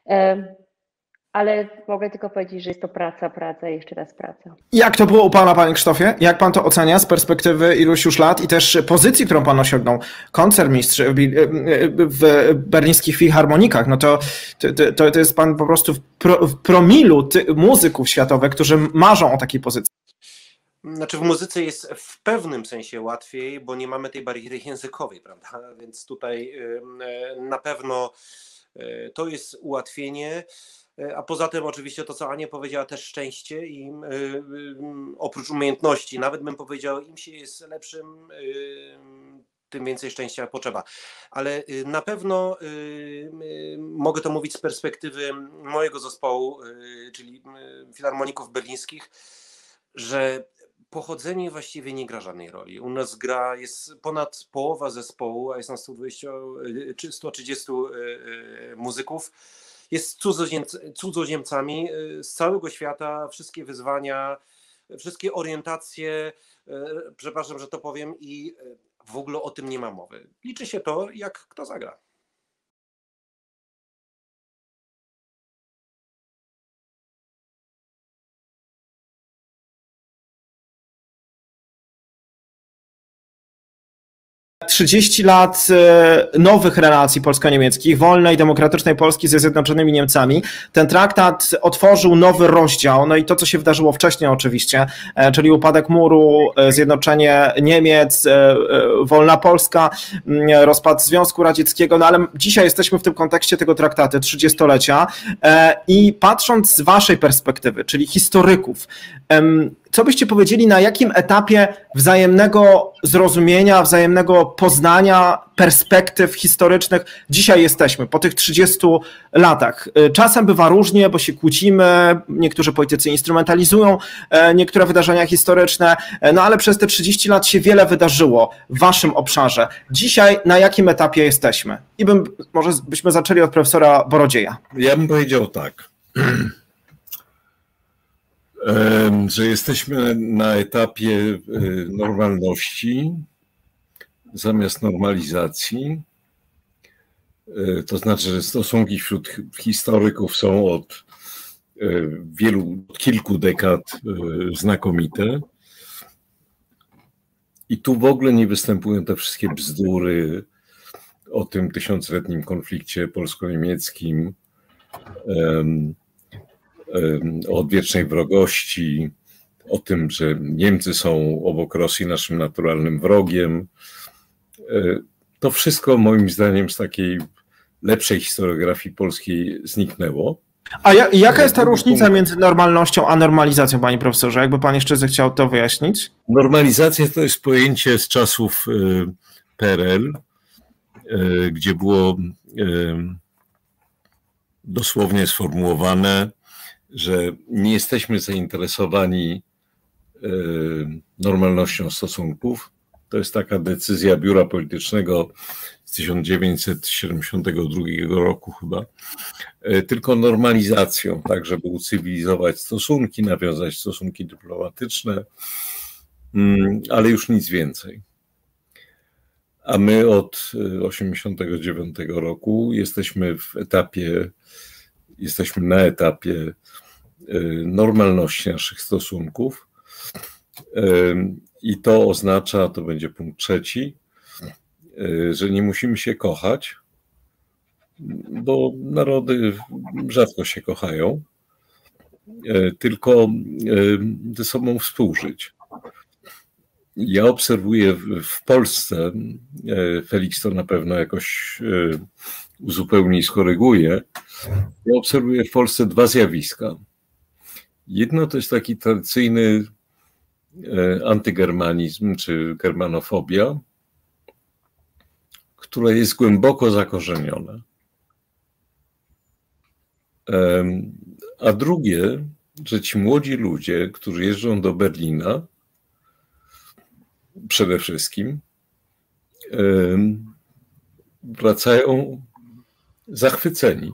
ale mogę tylko powiedzieć, że jest to praca i jeszcze raz praca. Jak to było u pana, panie Krzysztofie? Jak pan to ocenia z perspektywy iluś już lat i też pozycji, którą pan osiągnął? Koncertmistrz w berlińskich filharmonikach, no to jest pan po prostu w promilu muzyków światowych, którzy marzą o takiej pozycji. Znaczy w muzyce jest w pewnym sensie łatwiej, bo nie mamy tej bariery językowej, prawda? Więc tutaj na pewno to jest ułatwienie. A poza tym oczywiście to, co Ania powiedziała, też szczęście i oprócz umiejętności, nawet bym powiedział, im się jest lepszym, tym więcej szczęścia potrzeba. Ale na pewno mogę to mówić z perspektywy mojego zespołu, czyli Filharmoników Berlińskich, że pochodzenie właściwie nie gra żadnej roli. U nas jest ponad połowa zespołu, a jest nas 130 muzyków. Jest cudzoziemcami z całego świata, wszystkie wyzwania, wszystkie orientacje, przepraszam, że to powiem, i w ogóle o tym nie ma mowy. Liczy się to, jak kto zagra. - 30 lat nowych relacji polsko-niemieckich, wolnej, demokratycznej Polski ze Zjednoczonymi Niemcami. Ten traktat otworzył nowy rozdział, no i to, co się wydarzyło wcześniej oczywiście, czyli upadek muru, zjednoczenie Niemiec, wolna Polska, rozpad Związku Radzieckiego, no ale dzisiaj jesteśmy w tym kontekście tego traktatu 30-lecia i patrząc z waszej perspektywy, czyli historyków, co byście powiedzieli, na jakim etapie wzajemnego zrozumienia, wzajemnego poznania perspektyw historycznych dzisiaj jesteśmy, po tych 30 latach? Czasem bywa różnie, bo się kłócimy, niektórzy politycy instrumentalizują niektóre wydarzenia historyczne, no ale przez te 30 lat się wiele wydarzyło w waszym obszarze. Dzisiaj na jakim etapie jesteśmy? I może byśmy zaczęli od profesora Borodzieja. Ja bym powiedział tak, że jesteśmy na etapie normalności zamiast normalizacji. To znaczy, że stosunki wśród historyków są od kilku dekad znakomite. I tu w ogóle nie występują te wszystkie bzdury o tym tysiącletnim konflikcie polsko-niemieckim, o odwiecznej wrogości, o tym, że Niemcy są obok Rosji naszym naturalnym wrogiem. To wszystko moim zdaniem z takiej lepszej historiografii polskiej zniknęło. A jaka jest ta różnica między normalnością a normalizacją, panie profesorze? Jakby pan jeszcze zechciał to wyjaśnić? Normalizacja to jest pojęcie z czasów PRL, gdzie było dosłownie sformułowane, że nie jesteśmy zainteresowani normalnością stosunków. To jest taka decyzja Biura Politycznego z 1972 roku chyba, tylko normalizacją, tak żeby ucywilizować stosunki, nawiązać stosunki dyplomatyczne, ale już nic więcej. A my od 1989 roku jesteśmy na etapie normalności naszych stosunków. I to oznacza, to będzie punkt trzeci, że nie musimy się kochać, bo narody rzadko się kochają, tylko ze sobą współżyć. Ja obserwuję w Polsce, Felix to na pewno jakoś uzupełni i skoryguje, ja obserwuję w Polsce dwa zjawiska. Jedno to jest taki tradycyjny antygermanizm czy germanofobia, która jest głęboko zakorzeniona. A drugie, że ci młodzi ludzie, którzy jeżdżą do Berlina, przede wszystkim, wracają zachwyceni,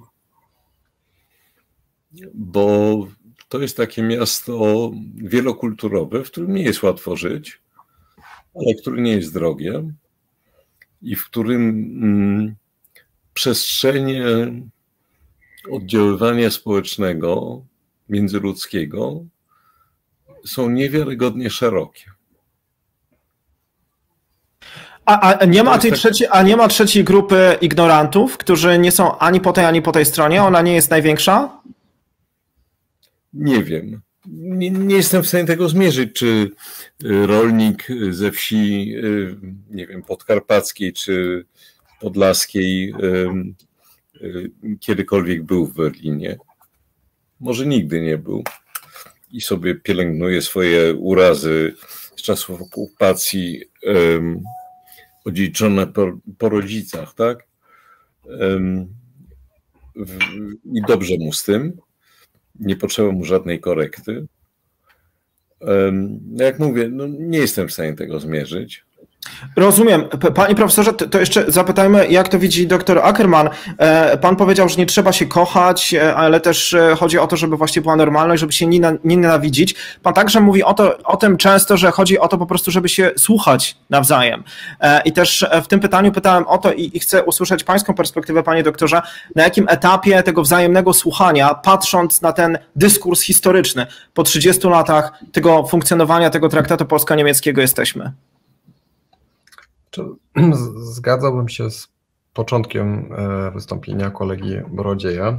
bo to jest takie miasto wielokulturowe, w którym nie jest łatwo żyć, ale które nie jest drogie i w którym przestrzenie oddziaływania społecznego, międzyludzkiego są niewiarygodnie szerokie. A nie ma trzeciej grupy ignorantów, którzy nie są ani po tej stronie? Ona nie jest największa? Nie wiem. Nie jestem w stanie tego zmierzyć, czy rolnik ze wsi, nie wiem, podkarpackiej czy podlaskiej kiedykolwiek był w Berlinie. Może nigdy nie był i sobie pielęgnuje swoje urazy z czasów okupacji odziedziczone po rodzicach, tak? I dobrze mu z tym. Nie potrzeba mu żadnej korekty. Jak mówię, no nie jestem w stanie tego zmierzyć. Rozumiem. Panie profesorze, to jeszcze zapytajmy, jak to widzi dr Ackermann. Pan powiedział, że nie trzeba się kochać, ale też chodzi o to, żeby właśnie była normalność, żeby się nie nienawidzić. Pan także mówi o tym często, że chodzi o to po prostu, żeby się słuchać nawzajem. I też w tym pytaniu pytałem o to i chcę usłyszeć pańską perspektywę, panie doktorze, na jakim etapie tego wzajemnego słuchania, patrząc na ten dyskurs historyczny, po 30 latach tego funkcjonowania tego traktatu polsko-niemieckiego jesteśmy? Zgadzałbym się z początkiem wystąpienia kolegi Borodzieja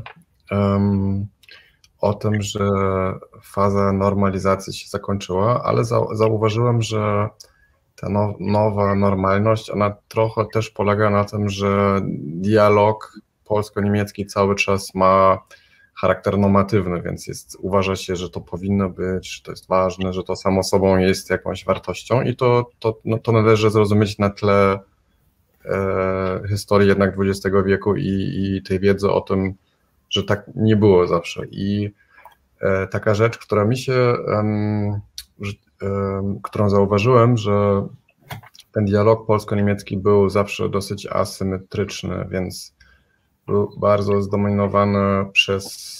o tym, że faza normalizacji się zakończyła, ale zauważyłem, że ta nowa normalność, ona trochę też polega na tym, że dialog polsko-niemiecki cały czas ma charakter normatywny, więc uważa się, że to powinno być, że to jest ważne, że to samo sobą jest jakąś wartością i to należy zrozumieć na tle historii jednak XX wieku i tej wiedzy o tym, że tak nie było zawsze. I taka rzecz, która mi się, którą zauważyłem, że ten dialog polsko-niemiecki był zawsze dosyć asymetryczny, więc był bardzo zdominowany przez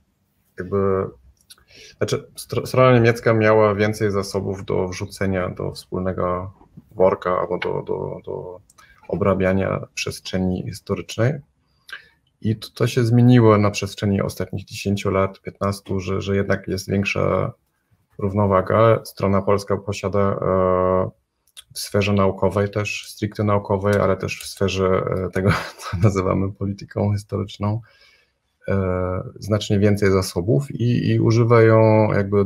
strona niemiecka miała więcej zasobów do wrzucenia do wspólnego worka albo do obrabiania przestrzeni historycznej. I to się zmieniło na przestrzeni ostatnich 10 lat, 15, że jednak jest większa równowaga. Strona polska posiada w sferze naukowej też, stricte naukowej, ale też w sferze tego, co nazywamy polityką historyczną, znacznie więcej zasobów i używają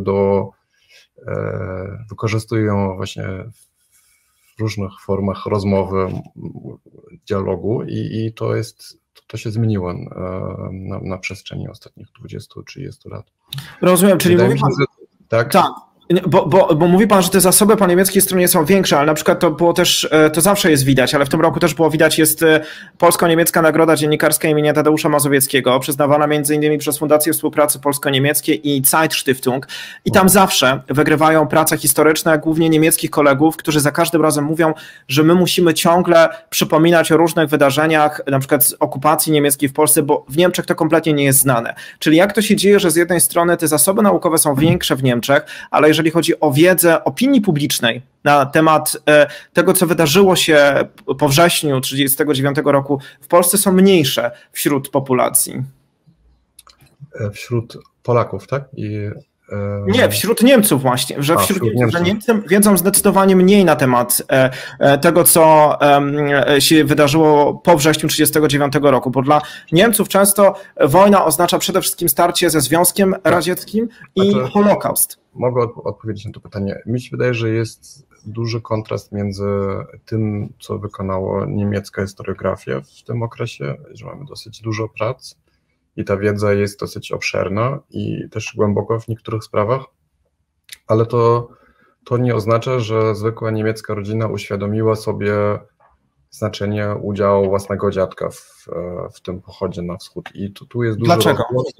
wykorzystują właśnie w różnych formach rozmowy, dialogu i to się zmieniło na przestrzeni ostatnich 20-30 lat. Rozumiem, czyli mówi pan... Tak. Bo mówi pan, że te zasoby po niemieckiej stronie są większe, ale na przykład to było też, to zawsze jest widać, ale w tym roku też było widać, jest polsko-niemiecka nagroda dziennikarska imienia Tadeusza Mazowieckiego, przyznawana m.in. przez Fundację Współpracy Polsko-Niemieckiej i Zeitstiftung i tam zawsze wygrywają prace historyczne, głównie niemieckich kolegów, którzy za każdym razem mówią, że my musimy ciągle przypominać o różnych wydarzeniach, na przykład z okupacji niemieckiej w Polsce, bo w Niemczech to kompletnie nie jest znane. Czyli jak to się dzieje, że z jednej strony te zasoby naukowe są większe w Niemczech, ale jeżeli chodzi o wiedzę opinii publicznej na temat tego, co wydarzyło się po wrześniu 1939 roku w Polsce, są mniejsze wśród populacji? Wśród Polaków, tak? Nie, wśród Niemców właśnie, że wśród Niemców, że Niemcy wiedzą zdecydowanie mniej na temat tego, co się wydarzyło po wrześniu 1939 roku, bo dla Niemców często wojna oznacza przede wszystkim starcie ze Związkiem Radzieckim i Holokaust. Mogę odpowiedzieć na to pytanie. Mi się wydaje, że jest duży kontrast między tym, co wykonała niemiecka historiografia w tym okresie, że mamy dosyć dużo prac i ta wiedza jest dosyć obszerna i też głęboko w niektórych sprawach, ale to nie oznacza, że zwykła niemiecka rodzina uświadomiła sobie znaczenie udziału własnego dziadka w tym pochodzie na wschód. I tu jest dużo... Dlaczego?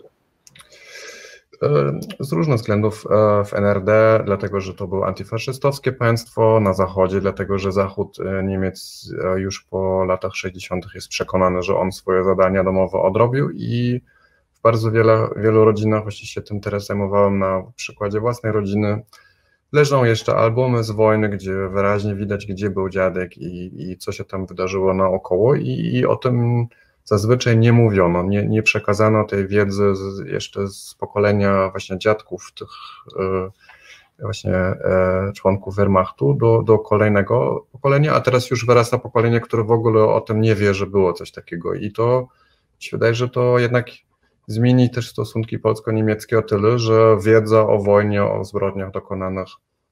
Z różnych względów w NRD, dlatego że to było antyfaszystowskie państwo, na Zachodzie, dlatego że Zachód Niemiec już po latach 60. jest przekonany, że on swoje zadania domowe odrobił i w bardzo wielu rodzinach, właśnie się tym teraz zajmowałem na przykładzie własnej rodziny, leżą jeszcze albumy z wojny, gdzie wyraźnie widać, gdzie był dziadek i co się tam wydarzyło naokoło i o tym zazwyczaj nie mówiono, nie przekazano tej wiedzy jeszcze z pokolenia właśnie dziadków, tych właśnie członków Wehrmachtu do kolejnego pokolenia, a teraz już wyrasta pokolenie, które w ogóle o tym nie wie, że było coś takiego i to mi się wydaje, że to jednak zmieni też stosunki polsko-niemieckie o tyle, że wiedza o wojnie, o zbrodniach dokonanych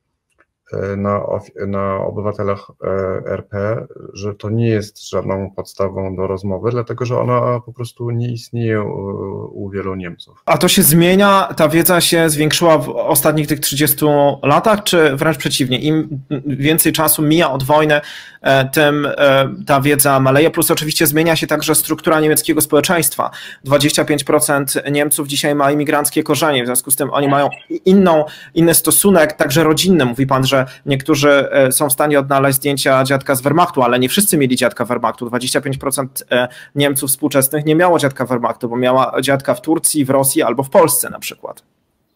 na obywatelach RP, że to nie jest żadną podstawą do rozmowy, dlatego że ona po prostu nie istnieje u wielu Niemców. A to się zmienia, ta wiedza się zwiększyła w ostatnich tych 30 latach, czy wręcz przeciwnie? Im więcej czasu mija od wojny, tym ta wiedza maleje, plus oczywiście zmienia się także struktura niemieckiego społeczeństwa. 25% Niemców dzisiaj ma imigranckie korzenie, w związku z tym oni mają inny stosunek, także rodzinny. Mówi pan, że niektórzy są w stanie odnaleźć zdjęcia dziadka z Wehrmachtu, ale nie wszyscy mieli dziadka Wehrmachtu. 25% Niemców współczesnych nie miało dziadka Wehrmachtu, bo miała dziadka w Turcji, w Rosji albo w Polsce na przykład.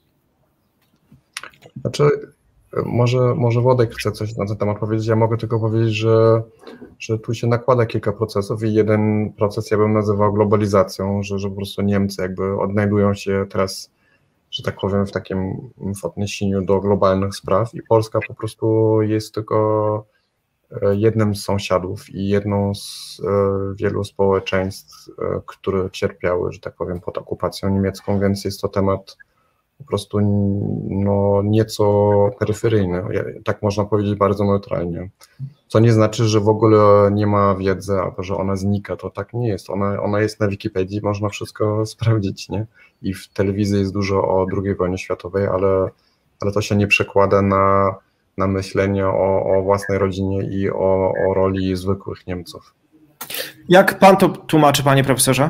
Znaczy, może Włodek chce coś na ten temat powiedzieć, ja mogę tylko powiedzieć, że tu się nakłada kilka procesów i jeden proces ja bym nazywał globalizacją, że po prostu Niemcy jakby odnajdują się teraz, że tak powiem, w takim odniesieniu do globalnych spraw i Polska po prostu jest tylko jednym z sąsiadów i jedną z wielu społeczeństw, które cierpiały, że tak powiem, pod okupacją niemiecką, więc jest to temat po prostu no, nieco peryferyjny, tak można powiedzieć bardzo neutralnie. Co nie znaczy, że w ogóle nie ma wiedzy, albo że ona znika, to tak nie jest. Ona jest na Wikipedii, można wszystko sprawdzić, nie? I w telewizji jest dużo o II wojnie światowej, ale to się nie przekłada na myślenie o własnej rodzinie i o roli zwykłych Niemców. Jak pan to tłumaczy, panie profesorze?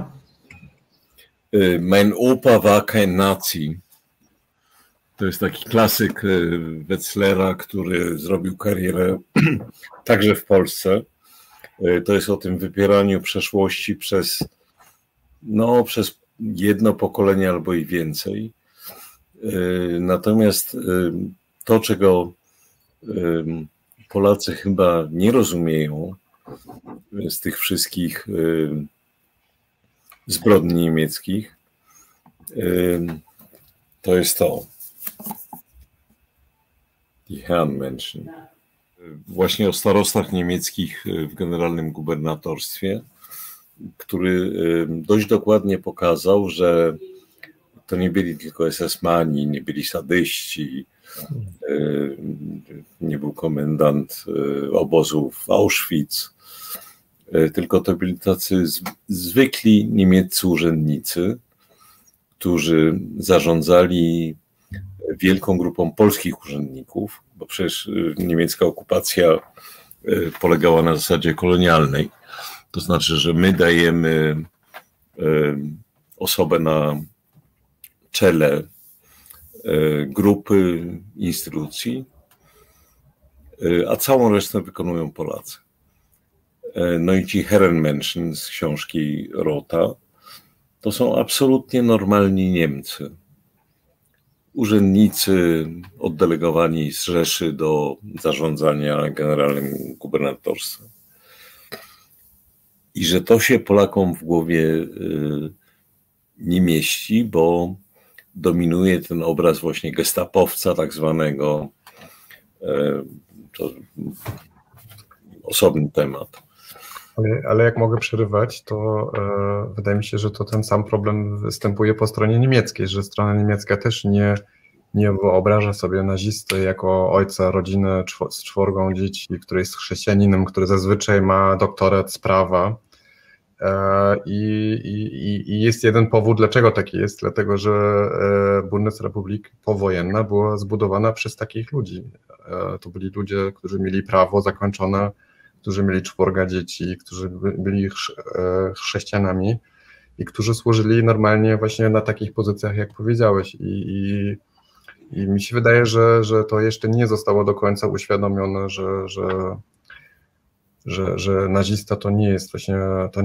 Mein Opa war kein Nazi. To jest taki klasyk Wetzlera, który zrobił karierę także w Polsce. To jest o tym wypieraniu przeszłości przez jedno pokolenie albo i więcej. Natomiast to, czego Polacy chyba nie rozumieją z tych wszystkich zbrodni niemieckich, to jest to. Die Herrenmenschen. Właśnie o starostach niemieckich w generalnym gubernatorstwie, który dość dokładnie pokazał, że to nie byli tylko SS-mani, nie byli sadyści, nie był komendant obozu w Auschwitz, tylko to byli tacy zwykli niemieccy urzędnicy, którzy zarządzali wielką grupą polskich urzędników, bo przecież niemiecka okupacja polegała na zasadzie kolonialnej. To znaczy, że my dajemy osobę na czele grupy, instytucji, a całą resztę wykonują Polacy. No i ci Herrenmenschen z książki Rotha to są absolutnie normalni Niemcy. Urzędnicy oddelegowani z Rzeszy do zarządzania generalnym gubernatorstwem. I że to się Polakom w głowie nie mieści, bo dominuje ten obraz właśnie gestapowca tak zwanego. To osobny temat. Ale jak mogę przerywać, to wydaje mi się, że to ten sam problem występuje po stronie niemieckiej, że strona niemiecka też nie wyobraża sobie nazisty jako ojca rodziny z 4 dzieci, który jest chrześcijaninem, który zazwyczaj ma doktorat z prawa. I jest jeden powód, dlaczego tak jest, dlatego że Bundesrepublik powojenna była zbudowana przez takich ludzi. To byli ludzie, którzy mieli prawo zakończone, którzy mieli 4 dzieci, którzy byli chrześcijanami i którzy służyli normalnie właśnie na takich pozycjach, jak powiedziałeś. I mi się wydaje, że to jeszcze nie zostało do końca uświadomione, że nazista to nie jest właśnie,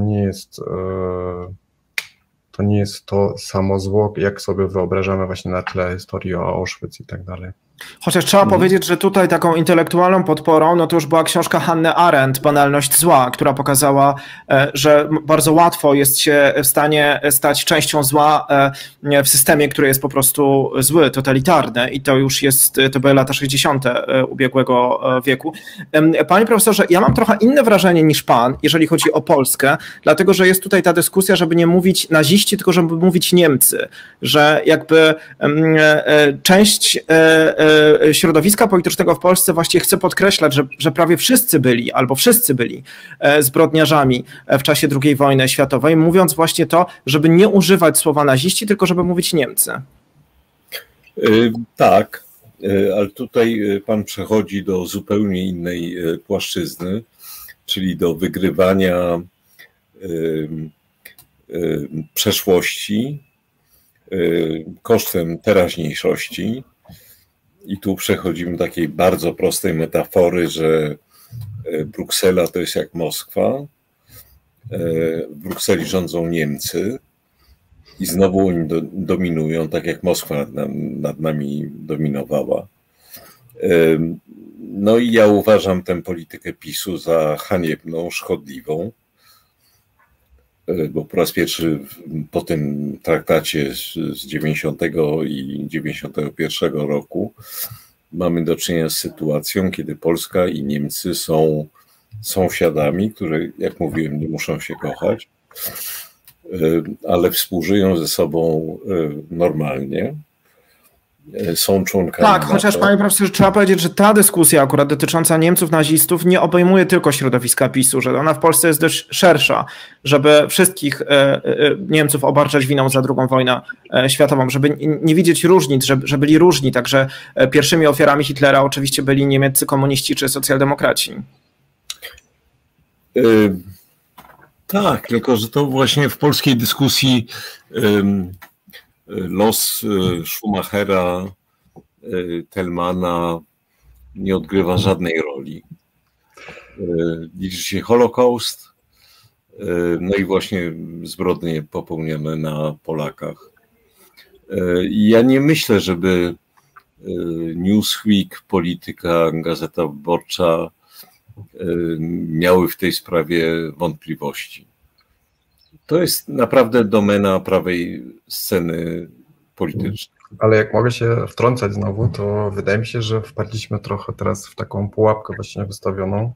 to nie jest to samo zło, jak sobie wyobrażamy właśnie na tle historii o Auschwitz i tak dalej. Chociaż trzeba powiedzieć, że tutaj taką intelektualną podporą, no to już była książka Hannah Arendt, Banalność zła, która pokazała, że bardzo łatwo jest się w stanie stać częścią zła w systemie, który jest po prostu zły, totalitarny i to już jest, to były lata 60. ubiegłego wieku. Panie profesorze, ja mam trochę inne wrażenie niż pan, jeżeli chodzi o Polskę, dlatego, że jest tutaj ta dyskusja, żeby nie mówić naziści, tylko żeby mówić Niemcy, że jakby część środowiska politycznego w Polsce właściwie chce podkreślać, że prawie wszyscy byli, albo wszyscy byli zbrodniarzami w czasie II wojny światowej, mówiąc właśnie to, żeby nie używać słowa naziści, tylko żeby mówić Niemcy. Tak, ale tutaj pan przechodzi do zupełnie innej płaszczyzny, czyli do wygrywania przeszłości kosztem teraźniejszości. I tu przechodzimy do takiej bardzo prostej metafory, że Bruksela to jest jak Moskwa, w Brukseli rządzą Niemcy i znowu oni dominują, tak jak Moskwa nad nami dominowała. No i ja uważam tę politykę PiS-u za haniebną, szkodliwą, bo po raz pierwszy po tym traktacie z 90 i 91 roku mamy do czynienia z sytuacją, kiedy Polska i Niemcy są sąsiadami, które, jak mówiłem, nie muszą się kochać, ale współżyją ze sobą normalnie. Są członkami. Tak, chociaż panie profesorze, trzeba powiedzieć, że ta dyskusja akurat dotycząca Niemców, nazistów nie obejmuje tylko środowiska PiS-u, że ona w Polsce jest dość szersza, żeby wszystkich Niemców obarczać winą za II wojnę światową, żeby nie widzieć różnic, że byli różni, także pierwszymi ofiarami Hitlera oczywiście byli niemieccy komuniści czy socjaldemokraci. Tak, tylko że to właśnie w polskiej dyskusji los Schumachera, Thälmana nie odgrywa żadnej roli. Liczy się Holokaust, no i właśnie zbrodnie popełnione na Polakach. I ja nie myślę, żeby Newsweek, Polityka, Gazeta Wyborcza miały w tej sprawie wątpliwości. To jest naprawdę domena prawej sceny politycznej. Ale jak mogę się wtrącać znowu, to wydaje mi się, że wpadliśmy trochę teraz w taką pułapkę właśnie wystawioną,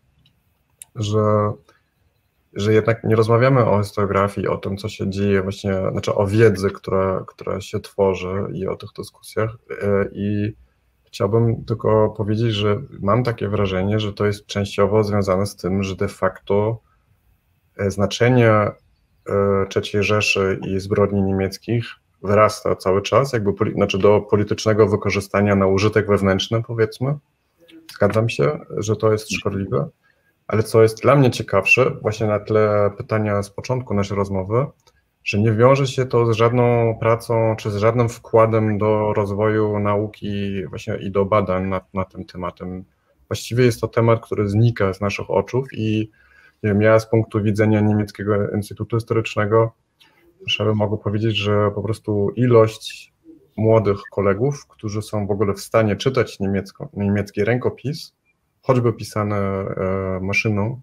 że jednak nie rozmawiamy o historiografii, o tym, co się dzieje właśnie, znaczy o wiedzy, która się tworzy i o tych dyskusjach. I chciałbym tylko powiedzieć, że mam takie wrażenie, że to jest częściowo związane z tym, że de facto znaczenie III Rzeszy i zbrodni niemieckich wyrasta cały czas, jakby znaczy do politycznego wykorzystania na użytek wewnętrzny, powiedzmy. Zgadzam się, że to jest szkodliwe, ale co jest dla mnie ciekawsze, właśnie na tle pytania z początku naszej rozmowy, że nie wiąże się to z żadną pracą, czy z żadnym wkładem do rozwoju nauki właśnie i do badań nad tym tematem. Właściwie jest to temat, który znika z naszych oczu i nie wiem, ja z punktu widzenia Niemieckiego Instytutu Historycznego mogę powiedzieć, że po prostu ilość młodych kolegów, którzy są w ogóle w stanie czytać niemiecki rękopis, choćby pisane maszyną,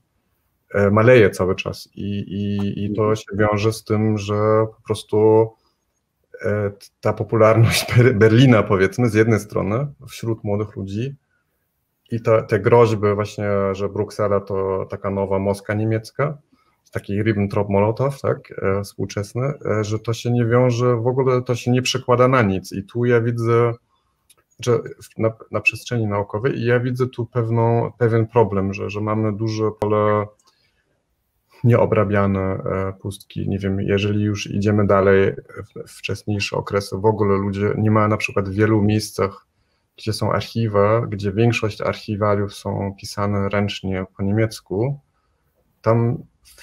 maleje cały czas i to się wiąże z tym, że po prostu ta popularność Berlina, powiedzmy, z jednej strony wśród młodych ludzi i te groźby właśnie, że Bruksela to taka nowa Moskwa niemiecka, taki Ribbentrop-Molotow, tak, współczesny, że to się nie wiąże, w ogóle to się nie przekłada na nic. I tu ja widzę, że na przestrzeni naukowej, i ja widzę tu pewien problem, że mamy duże pole nieobrabiane, pustki. Nie wiem, jeżeli już idziemy dalej, wcześniejsze okresy, w ogóle ludzie, nie ma na przykład w wielu miejscach, gdzie są archiwa, gdzie większość archiwaliów są pisane ręcznie po niemiecku, tam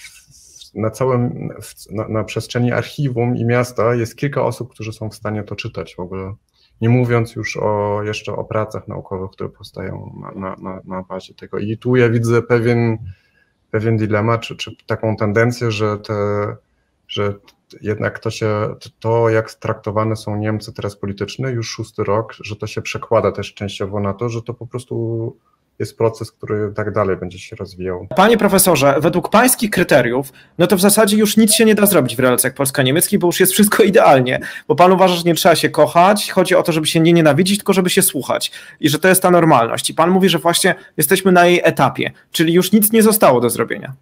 na przestrzeni archiwum i miasta jest kilka osób, którzy są w stanie to czytać w ogóle. Nie mówiąc już jeszcze o pracach naukowych, które powstają na bazie tego. I tu ja widzę pewien dylemat, czy taką tendencję, że jednak to, jak traktowane są Niemcy teraz politycznie, już 6. rok, że to się przekłada też częściowo na to, że to po prostu jest proces, który tak dalej będzie się rozwijał. Panie profesorze, według pańskich kryteriów, no to w zasadzie już nic się nie da zrobić w relacjach polsko-niemieckich, bo już jest wszystko idealnie, bo pan uważa, że nie trzeba się kochać, chodzi o to, żeby się nie nienawidzić, tylko żeby się słuchać i że to jest ta normalność. I pan mówi, że właśnie jesteśmy na jej etapie, czyli już nic nie zostało do zrobienia.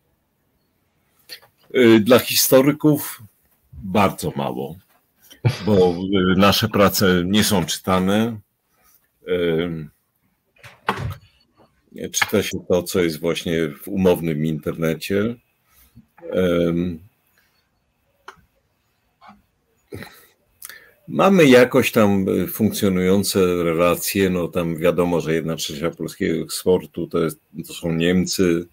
Dla historyków bardzo mało, bo nasze prace nie są czytane. Czyta się to, co jest właśnie w umownym internecie. Mamy jakoś tam funkcjonujące relacje, no tam wiadomo, że 1/3 polskiego eksportu to są Niemcy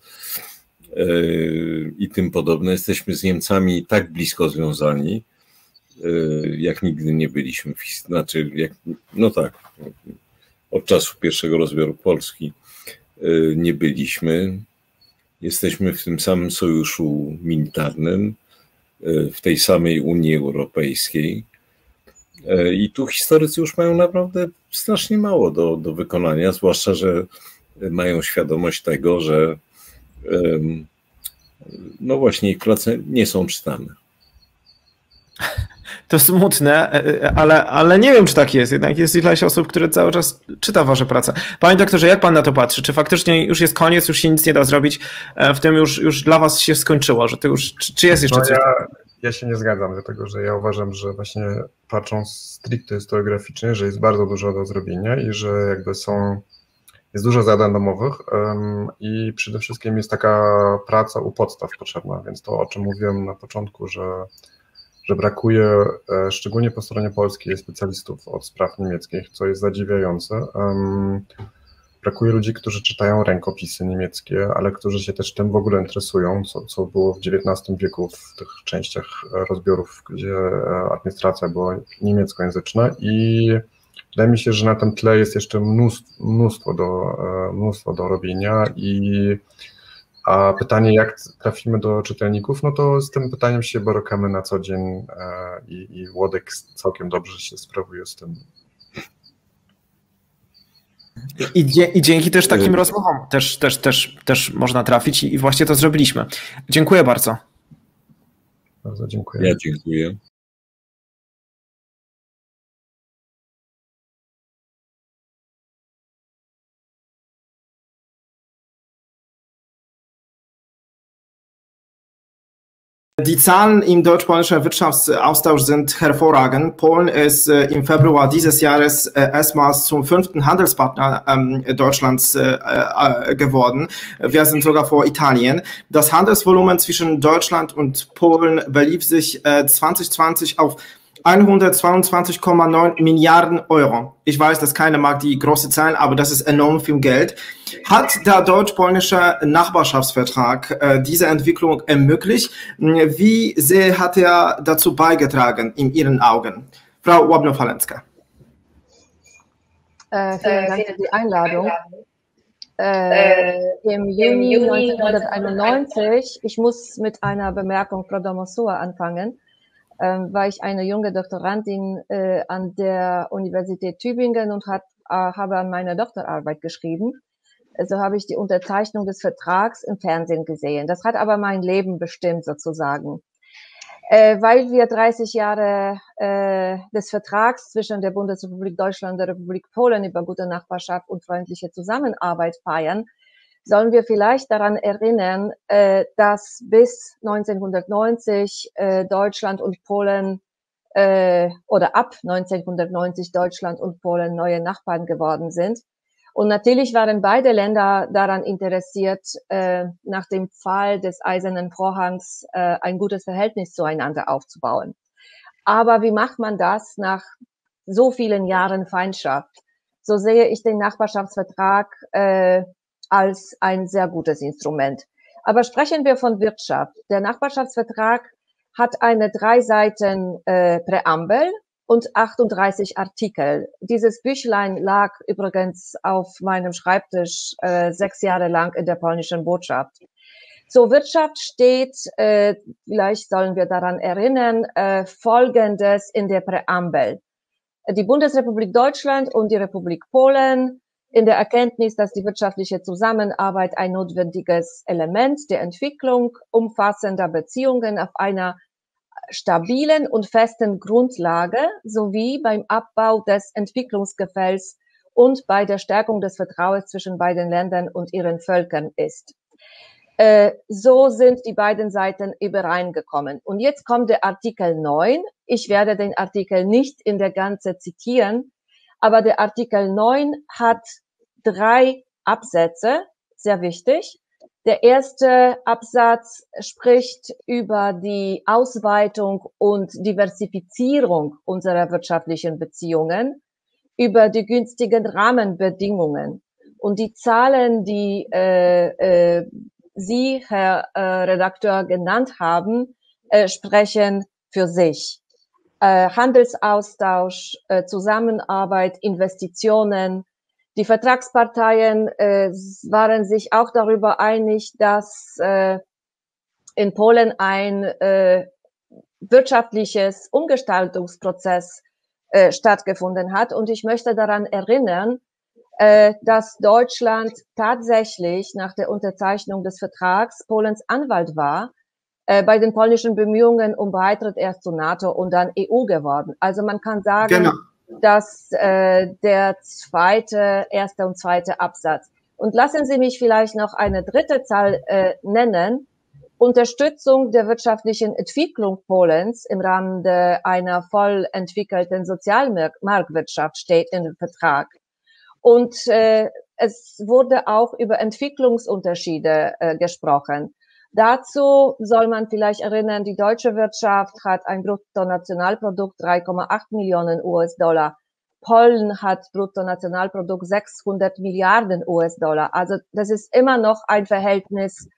i tym podobne. Jesteśmy z Niemcami tak blisko związani, jak nigdy nie byliśmy. Znaczy, no tak, od czasu pierwszego rozbioru Polski nie byliśmy. Jesteśmy w tym samym sojuszu militarnym, w tej samej Unii Europejskiej. I tu historycy już mają naprawdę strasznie mało do wykonania, zwłaszcza, że mają świadomość tego, że no właśnie ich prace nie są czytane. To smutne, ale nie wiem, czy tak jest. Jednak jest ileś osób, które cały czas czyta wasze prace. Panie doktorze, jak pan na to patrzy? Czy faktycznie już jest koniec, już się nic nie da zrobić? W tym już dla was się skończyło, że to już, czy jest jeszcze coś? Ja się nie zgadzam, dlatego że ja uważam, że właśnie patrząc stricte historiograficznie, że jest bardzo dużo do zrobienia i że jakby jest dużo zadań domowych i przede wszystkim jest taka praca u podstaw potrzebna, więc to, o czym mówiłem na początku, że brakuje, szczególnie po stronie polskiej, specjalistów od spraw niemieckich, co jest zadziwiające. Brakuje ludzi, którzy czytają rękopisy niemieckie, ale którzy się też tym w ogóle interesują, co było w XIX wieku w tych częściach rozbiorów, gdzie administracja była niemieckojęzyczna, i wydaje mi się, że na tym tle jest jeszcze mnóstwo do robienia. A pytanie, jak trafimy do czytelników, no to z tym pytaniem się borykamy na co dzień i Włodek całkiem dobrze się sprawuje z tym. I dzięki też takim rozmowom też można trafić i właśnie to zrobiliśmy. Dziękuję bardzo. Bardzo dziękuję. Ja dziękuję. Die Zahlen im deutsch-polnischen Wirtschaftsaustausch sind hervorragend. Polen ist im Februar dieses Jahres erstmals zum 5. Handelspartner Deutschlands geworden. Wir sind sogar vor Italien. Das Handelsvolumen zwischen Deutschland und Polen belief sich 2020 auf 122,9 Milliarden Euro. Ich weiß, dass keiner mag die große Zahlen, aber das ist enorm viel Geld. Hat der deutsch-polnische Nachbarschaftsvertrag diese Entwicklung ermöglicht? Wie sehr hat er dazu beigetragen, in Ihren Augen? Frau Łabno-Falęcka. Vielen Dank für die Einladung. Im Juni 1991, ich muss mit einer Bemerkung Frau Domosua anfangen, war ich eine junge Doktorandin an der Universität Tübingen und habe an meiner Doktorarbeit geschrieben. So habe ich die Unterzeichnung des Vertrags im Fernsehen gesehen. Das hat aber mein Leben bestimmt sozusagen. weil wir 30 Jahre des Vertrags zwischen der Bundesrepublik Deutschland und der Republik Polen über gute Nachbarschaft und freundliche Zusammenarbeit feiern, sollen wir vielleicht daran erinnern, dass bis 1990 Deutschland und Polen oder ab 1990 Deutschland und Polen neue Nachbarn geworden sind. Und natürlich waren beide Länder daran interessiert, nach dem Fall des Eisernen Vorhangs ein gutes Verhältnis zueinander aufzubauen. Aber wie macht man das nach so vielen Jahren Feindschaft? So sehe ich den Nachbarschaftsvertrag als ein sehr gutes Instrument. Aber sprechen wir von Wirtschaft. Der Nachbarschaftsvertrag hat eine 3 Seiten Präambel und 38 Artikel. Dieses Büchlein lag übrigens auf meinem Schreibtisch 6 Jahre lang in der polnischen Botschaft. Zur Wirtschaft steht, vielleicht sollen wir daran erinnern, Folgendes in der Präambel. Die Bundesrepublik Deutschland und die Republik Polen in der Erkenntnis, dass die wirtschaftliche Zusammenarbeit ein notwendiges Element der Entwicklung umfassender Beziehungen auf einer stabilen und festen Grundlage sowie beim Abbau des Entwicklungsgefälls und bei der Stärkung des Vertrauens zwischen beiden Ländern und ihren Völkern ist. So sind die beiden Seiten übereingekommen. Und jetzt kommt der Artikel 9. Ich werde den Artikel nicht in der Ganze zitieren, aber der Artikel 9 hat 3 Absätze, sehr wichtig. Der erste Absatz spricht über die Ausweitung und Diversifizierung unserer wirtschaftlichen Beziehungen, über die günstigen Rahmenbedingungen. Und die Zahlen, die Sie, Herr Redakteur, genannt haben, sprechen für sich. Handelsaustausch, Zusammenarbeit, Investitionen. Die Vertragsparteien waren sich auch darüber einig, dass in Polen ein wirtschaftliches Umgestaltungsprozess stattgefunden hat. Und ich möchte daran erinnern, dass Deutschland tatsächlich nach der Unterzeichnung des Vertrags Polens Anwalt war bei den polnischen Bemühungen um Beitritt erst zur NATO und dann EU geworden. Also man kann sagen, genau, dass der erste und zweite Absatz. Und lassen Sie mich vielleicht noch eine dritte Zahl nennen. Unterstützung der wirtschaftlichen Entwicklung Polens im Rahmen einer voll entwickelten Sozialmarktwirtschaft steht in dem Vertrag. Und es wurde auch über Entwicklungsunterschiede gesprochen. Dazu soll man vielleicht erinnern, die deutsche Wirtschaft hat ein Bruttonationalprodukt 3,8 Millionen US-Dollar. Polen hat Bruttonationalprodukt 600 Milliarden US-Dollar. Also das ist immer noch ein Verhältnis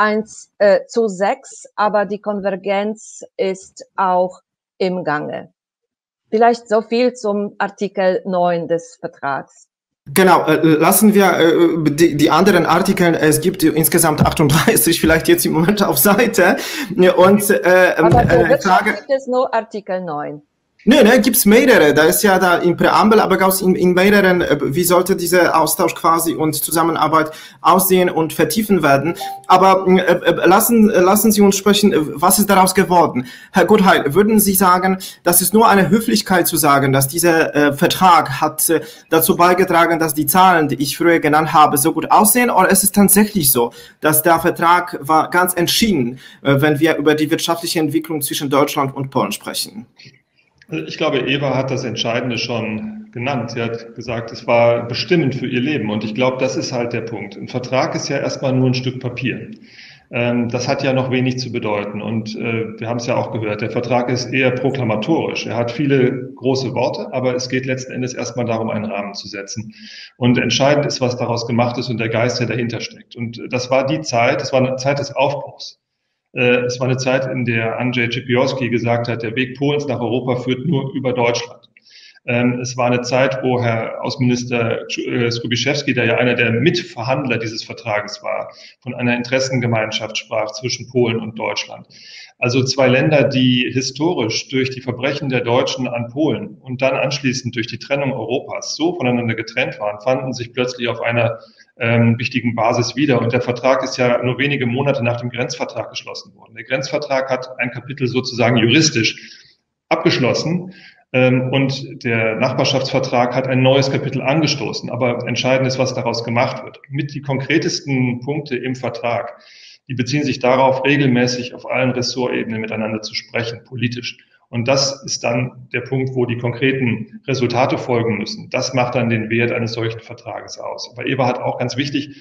1:6, aber die Konvergenz ist auch im Gange. Vielleicht so viel zum Artikel 9 des Vertrags. Genau, lassen wir die anderen Artikel, es gibt insgesamt 38, vielleicht jetzt im Moment auf Seite. Und aber für Wirtschaft gibt es nur Artikel 9. Ne, gibt's mehrere. Da ist ja da im Präambel, aber in mehreren, wie sollte dieser Austausch quasi und Zusammenarbeit aussehen und vertiefen werden. Aber lassen Sie uns sprechen, was ist daraus geworden? Herr Gutheil, würden Sie sagen, das ist nur eine Höflichkeit zu sagen, dass dieser Vertrag hat dazu beigetragen, dass die Zahlen, die ich früher genannt habe, so gut aussehen? Oder ist es tatsächlich so, dass der Vertrag war ganz entschieden, wenn wir über die wirtschaftliche Entwicklung zwischen Deutschland und Polen sprechen? Ich glaube, Eva hat das Entscheidende schon genannt. Sie hat gesagt, es war bestimmend für ihr Leben. Und ich glaube, das ist halt der Punkt. Ein Vertrag ist ja erstmal nur ein Stück Papier. Das hat ja noch wenig zu bedeuten. Und wir haben es ja auch gehört, der Vertrag ist eher proklamatorisch. Er hat viele große Worte, aber es geht letzten Endes erstmal darum, einen Rahmen zu setzen. Und entscheidend ist, was daraus gemacht ist und der Geist, der dahinter steckt. Und das war die Zeit, das war eine Zeit des Aufbruchs. Es war eine Zeit, in der Andrzej Szypiorski gesagt hat, der Weg Polens nach Europa führt nur über Deutschland. Es war eine Zeit, wo Herr Außenminister Skubiszewski, der ja einer der Mitverhandler dieses Vertrages war, von einer Interessengemeinschaft sprach zwischen Polen und Deutschland. Also zwei Länder, die historisch durch die Verbrechen der Deutschen an Polen und dann anschließend durch die Trennung Europas so voneinander getrennt waren, fanden sich plötzlich auf einer wichtigen Basis wieder. Und der Vertrag ist ja nur wenige Monate nach dem Grenzvertrag geschlossen worden. Der Grenzvertrag hat ein Kapitel sozusagen juristisch abgeschlossen. Und der Nachbarschaftsvertrag hat ein neues Kapitel angestoßen. Aber entscheidend ist, was daraus gemacht wird. Mit die konkretesten Punkte im Vertrag, die beziehen sich darauf, regelmäßig auf allen Ressortebenen miteinander zu sprechen, politisch. Und das ist dann der Punkt, wo die konkreten Resultate folgen müssen. Das macht dann den Wert eines solchen Vertrages aus. Aber Eva hat auch ganz wichtig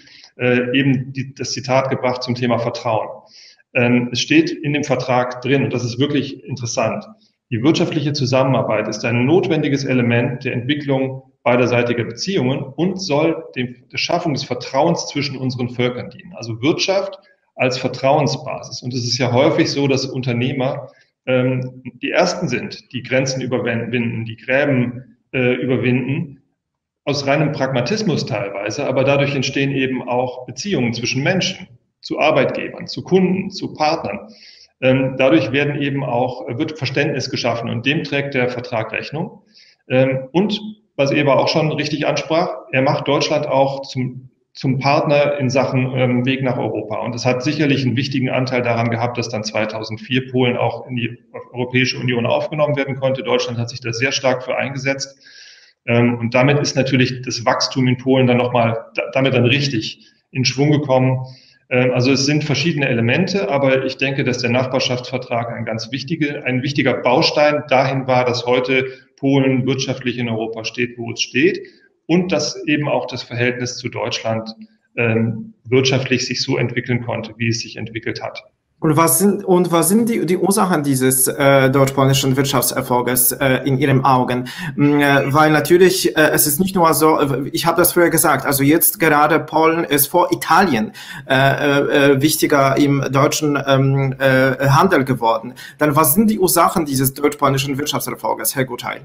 das Zitat gebracht zum Thema Vertrauen. Es steht in dem Vertrag drin, und das ist wirklich interessant, die wirtschaftliche Zusammenarbeit ist ein notwendiges Element der Entwicklung beiderseitiger Beziehungen und soll der Schaffung des Vertrauens zwischen unseren Völkern dienen. Also Wirtschaft als Vertrauensbasis. Und es ist ja häufig so, dass Unternehmer die Ersten sind, die Grenzen überwinden, die Gräben überwinden, aus reinem Pragmatismus teilweise, aber dadurch entstehen eben auch Beziehungen zwischen Menschen, zu Arbeitgebern, zu Kunden, zu Partnern. Dadurch wird Verständnis geschaffen und dem trägt der Vertrag Rechnung. Und was Eva auch schon richtig ansprach, er macht Deutschland auch zum Partner in Sachen Weg nach Europa. Und es hat sicherlich einen wichtigen Anteil daran gehabt, dass dann 2004 Polen auch in die Europäische Union aufgenommen werden konnte. Deutschland hat sich da sehr stark für eingesetzt. Und damit ist natürlich das Wachstum in Polen dann damit richtig in Schwung gekommen. Also es sind verschiedene Elemente, aber ich denke, dass der Nachbarschaftsvertrag ein wichtiger Baustein dahin war, dass heute Polen wirtschaftlich in Europa steht, wo es steht. Und dass eben auch das Verhältnis zu Deutschland wirtschaftlich sich so entwickeln konnte, wie es sich entwickelt hat. Und was sind die Ursachen dieses deutsch-polnischen Wirtschaftserfolges in Ihren Augen? Weil natürlich, es ist nicht nur so, ich habe das früher gesagt, also jetzt gerade Polen ist vor Italien wichtiger im deutschen Handel geworden. Dann was sind die Ursachen dieses deutsch-polnischen Wirtschaftserfolges, Herr Gutheil?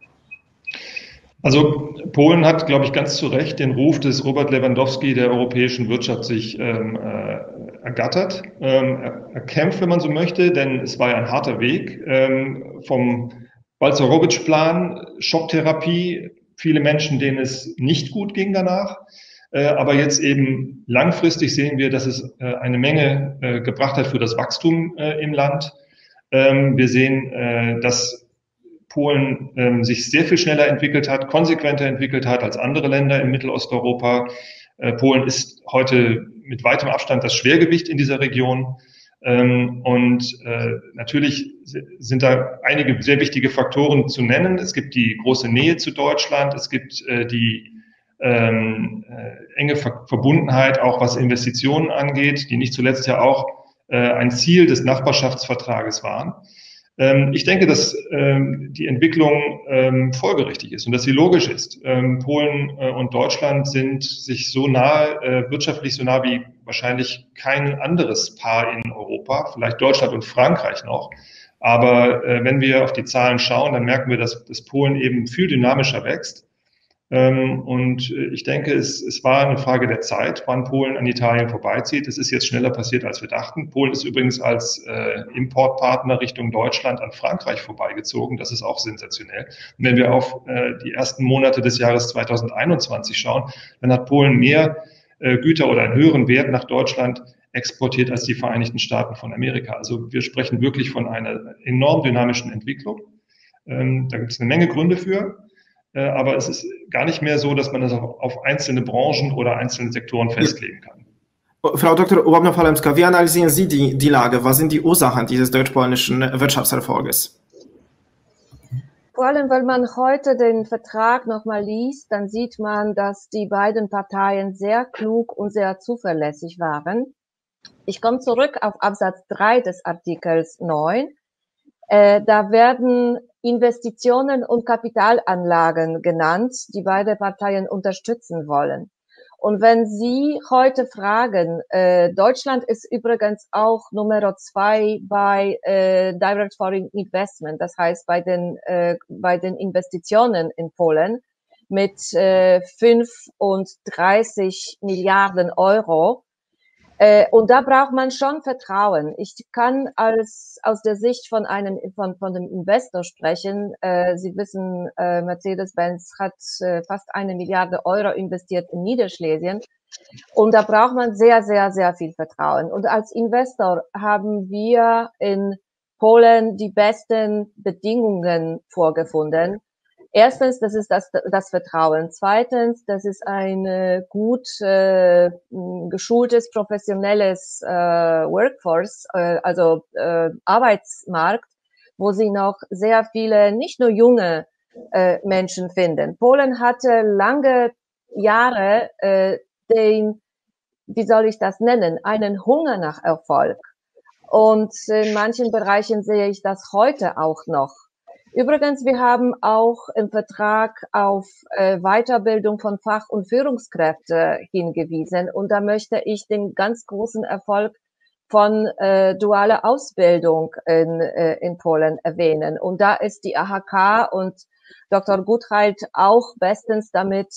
Also Polen hat, glaube ich, ganz zu Recht den Ruf des Robert Lewandowski der europäischen Wirtschaft sich ergattert, erkämpft, wenn man so möchte, denn es war ja ein harter Weg vom Balcerowicz-Plan, Schocktherapie, viele Menschen, denen es nicht gut ging danach. Aber jetzt eben langfristig sehen wir, dass es eine Menge gebracht hat für das Wachstum im Land. Wir sehen, dass Polen sich sehr viel schneller entwickelt hat, konsequenter entwickelt hat als andere Länder in Mittelosteuropa. Polen ist heute mit weitem Abstand das Schwergewicht in dieser Region. Natürlich sind da einige sehr wichtige Faktoren zu nennen. Es gibt die große Nähe zu Deutschland. Es gibt die enge Verbundenheit, auch was Investitionen angeht, die nicht zuletzt ja auch ein Ziel des Nachbarschaftsvertrages waren. Ich denke, dass die Entwicklung folgerichtig ist und dass sie logisch ist. Polen und Deutschland sind sich so nahe, wirtschaftlich so nah wie wahrscheinlich kein anderes Paar in Europa, vielleicht Deutschland und Frankreich noch. Aber wenn wir auf die Zahlen schauen, dann merken wir, dass Polen eben viel dynamischer wächst. Und ich denke, es war eine Frage der Zeit, wann Polen an Italien vorbeizieht. Es ist jetzt schneller passiert, als wir dachten. Polen ist übrigens als Importpartner Richtung Deutschland an Frankreich vorbeigezogen. Das ist auch sensationell. Und wenn wir auf die ersten Monate des Jahres 2021 schauen, dann hat Polen mehr Güter oder einen höheren Wert nach Deutschland exportiert als die Vereinigten Staaten von Amerika. Also wir sprechen wirklich von einer enorm dynamischen Entwicklung. Da gibt es eine Menge Gründe für. Aber es ist gar nicht mehr so, dass man das auf einzelne Branchen oder einzelne Sektoren festlegen kann. Frau Dr. Łabna-Falemska, wie analysieren Sie die Lage? Was sind die Ursachen dieses deutsch-polnischen Wirtschaftserfolges? Vor allem, weil man heute den Vertrag nochmal liest, dann sieht man, dass die beiden Parteien sehr klug und sehr zuverlässig waren. Ich komme zurück auf Absatz 3 des Artikels 9. Da werden Investitionen und Kapitalanlagen genannt, die beide Parteien unterstützen wollen. Und wenn Sie heute fragen, Deutschland ist übrigens auch Nummer 2 bei Direct Foreign Investment, das heißt bei den Investitionen in Polen mit 35 Milliarden Euro. Und da braucht man schon Vertrauen. Ich kann aus der Sicht von dem Investor sprechen. Sie wissen, Mercedes-Benz hat fast 1 Milliarde Euro investiert in Niederschlesien. Und da braucht man sehr, sehr, sehr viel Vertrauen. Und als Investor haben wir in Polen die besten Bedingungen vorgefunden. Erstens, das ist das Vertrauen. Zweitens, das ist ein gut geschultes, professionelles Workforce, also Arbeitsmarkt, wo Sie noch sehr viele, nicht nur junge Menschen finden. Polen hatte lange Jahre wie soll ich das nennen, einen Hunger nach Erfolg. Und in manchen Bereichen sehe ich das heute auch noch. Übrigens, wir haben auch im Vertrag auf Weiterbildung von Fach- und Führungskräfte hingewiesen. Und da möchte ich den ganz großen Erfolg von dualer Ausbildung in Polen erwähnen. Und da ist die AHK und Dr. Gutheidt auch bestens damit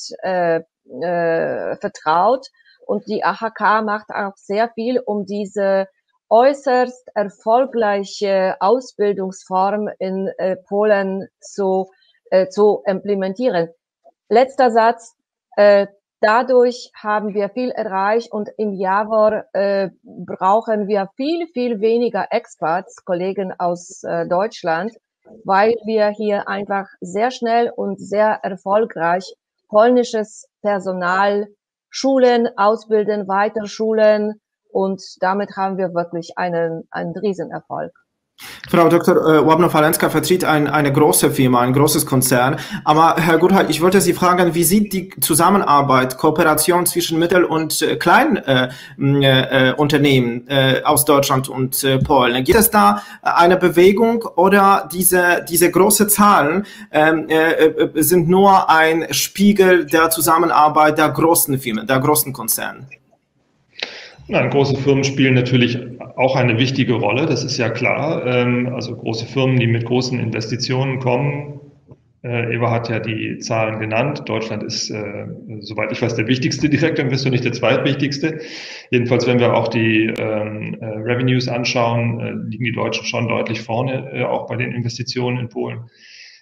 vertraut. Und die AHK macht auch sehr viel, um diese äußerst erfolgreiche Ausbildungsform in Polen zu implementieren. Letzter Satz. Dadurch haben wir viel erreicht und in Javor brauchen wir viel, viel weniger Experts, Kollegen aus Deutschland, weil wir hier einfach sehr schnell und sehr erfolgreich polnisches Personal schulen, ausbilden, weiter schulen. Und damit haben wir wirklich einen Riesenerfolg. Frau Dr. Łabno-Falęcka vertritt eine große Firma, ein großes Konzern. Aber Herr Gutheidt, ich wollte Sie fragen, wie sieht die Zusammenarbeit, Kooperation zwischen Mittel- und kleinen Unternehmen aus Deutschland und Polen? Gibt es da eine Bewegung oder diese großen Zahlen sind nur ein Spiegel der Zusammenarbeit der großen Firmen, der großen Konzerne? Nein, große Firmen spielen natürlich auch eine wichtige Rolle, das ist ja klar. Also große Firmen, die mit großen Investitionen kommen. Eva hat ja die Zahlen genannt. Deutschland ist, soweit ich weiß, der wichtigste Direktinvestor, nicht der zweitwichtigste. Jedenfalls, wenn wir auch die Revenues anschauen, liegen die Deutschen schon deutlich vorne, auch bei den Investitionen in Polen.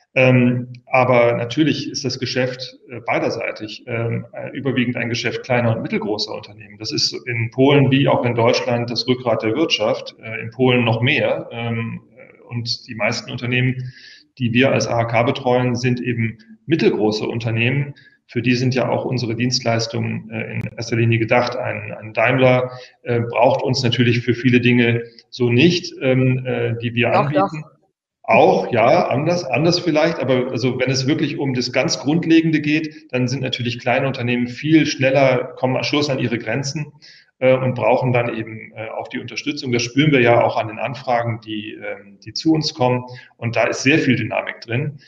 Aber natürlich ist das Geschäft beiderseitig überwiegend ein Geschäft kleiner und mittelgroßer Unternehmen. Das ist in Polen wie auch in Deutschland das Rückgrat der Wirtschaft, in Polen noch mehr. Und die meisten Unternehmen, die wir als AHK betreuen, sind eben mittelgroße Unternehmen. Für die sind ja auch unsere Dienstleistungen in erster Linie gedacht. Ein Daimler braucht uns natürlich für viele Dinge so nicht, die wir anbieten. Doch. Auch, ja, anders vielleicht, aber also wenn es wirklich um das ganz Grundlegende geht, dann sind natürlich kleine Unternehmen viel schneller, kommen am Schluss an ihre Grenzen und brauchen dann eben auch die Unterstützung. Das spüren wir ja auch an den Anfragen, die zu uns kommen, und da ist sehr viel Dynamik drin.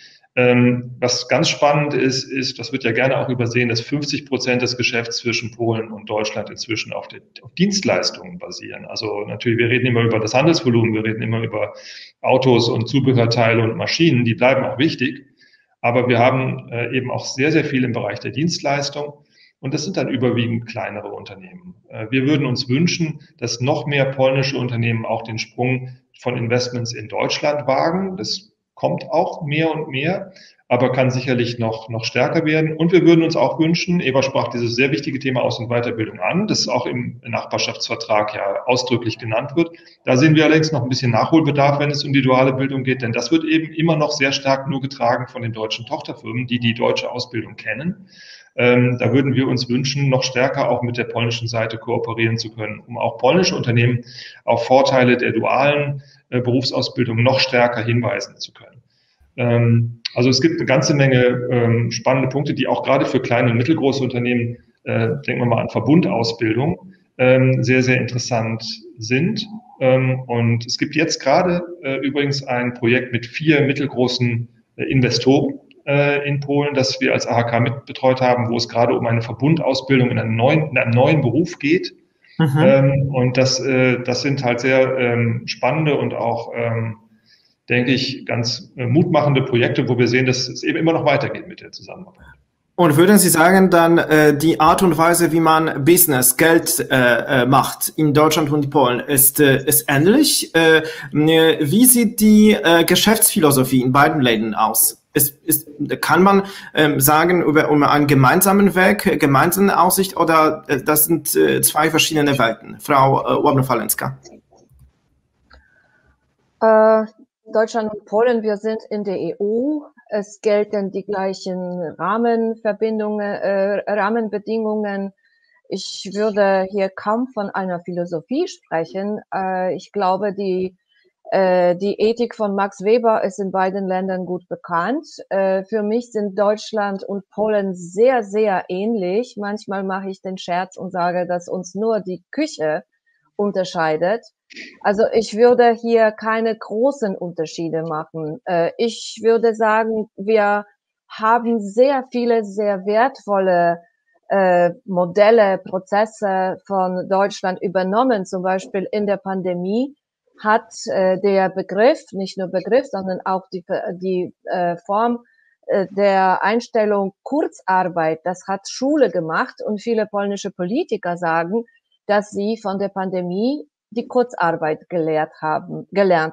Was ganz spannend ist, das wird ja gerne auch übersehen, dass 50% des Geschäfts zwischen Polen und Deutschland inzwischen auf Dienstleistungen basieren. Also natürlich, wir reden immer über das Handelsvolumen, wir reden immer über Autos und Zubehörteile und Maschinen, die bleiben auch wichtig. Aber wir haben eben auch sehr, sehr viel im Bereich der Dienstleistung. Und das sind dann überwiegend kleinere Unternehmen. Wir würden uns wünschen, dass noch mehr polnische Unternehmen auch den Sprung von Investments in Deutschland wagen. Das kommt auch mehr und mehr, aber kann sicherlich noch stärker werden. Und wir würden uns auch wünschen, Eva sprach dieses sehr wichtige Thema Aus- und Weiterbildung an, das auch im Nachbarschaftsvertrag ja ausdrücklich genannt wird. Da sehen wir allerdings noch ein bisschen Nachholbedarf, wenn es um die duale Bildung geht, denn das wird eben immer noch sehr stark nur getragen von den deutschen Tochterfirmen, die deutsche Ausbildung kennen. Da würden wir uns wünschen, noch stärker auch mit der polnischen Seite kooperieren zu können, um auch polnische Unternehmen auf Vorteile der dualen Berufsausbildung noch stärker hinweisen zu können. Also es gibt eine ganze Menge spannende Punkte, die auch gerade für kleine und mittelgroße Unternehmen, denken wir mal an Verbundausbildung, sehr, sehr interessant sind. Und es gibt jetzt gerade übrigens ein Projekt mit 4 mittelgroßen Investoren, in Polen, das wir als AHK mitbetreut haben, wo es gerade um eine Verbundausbildung in einem neuen Beruf geht. Und das sind halt sehr spannende und auch, denke ich, ganz mutmachende Projekte, wo wir sehen, dass es eben immer noch weitergeht mit der Zusammenarbeit. Und würden Sie sagen, dann die Art und Weise, wie man Business, Geld macht in Deutschland und Polen, ist ähnlich? Wie sieht die Geschäftsphilosophie in beiden Ländern aus? Kann man sagen um einen gemeinsamen Weg, gemeinsame Aussicht, oder das sind zwei verschiedene Welten? Frau Łabno-Falęcka. Deutschland und Polen, wir sind in der EU. Es gelten die gleichen Rahmenbedingungen. Ich würde hier kaum von einer Philosophie sprechen. Ich glaube, die Ethik von Max Weber ist in beiden Ländern gut bekannt. Für mich sind Deutschland und Polen sehr, sehr ähnlich. Manchmal mache ich den Scherz und sage, dass uns nur die Küche unterscheidet. Also ich würde hier keine großen Unterschiede machen. Ich würde sagen, wir haben sehr viele, sehr wertvolle Modelle, Prozesse von Deutschland übernommen. Zum Beispiel in der Pandemie hat der Begriff, nicht nur Begriff, sondern auch die Form der Einstellung Kurzarbeit, das hat Schule gemacht, und viele polnische Politiker sagen, dass sie von der Pandemie die Kurzarbeit gelernt haben.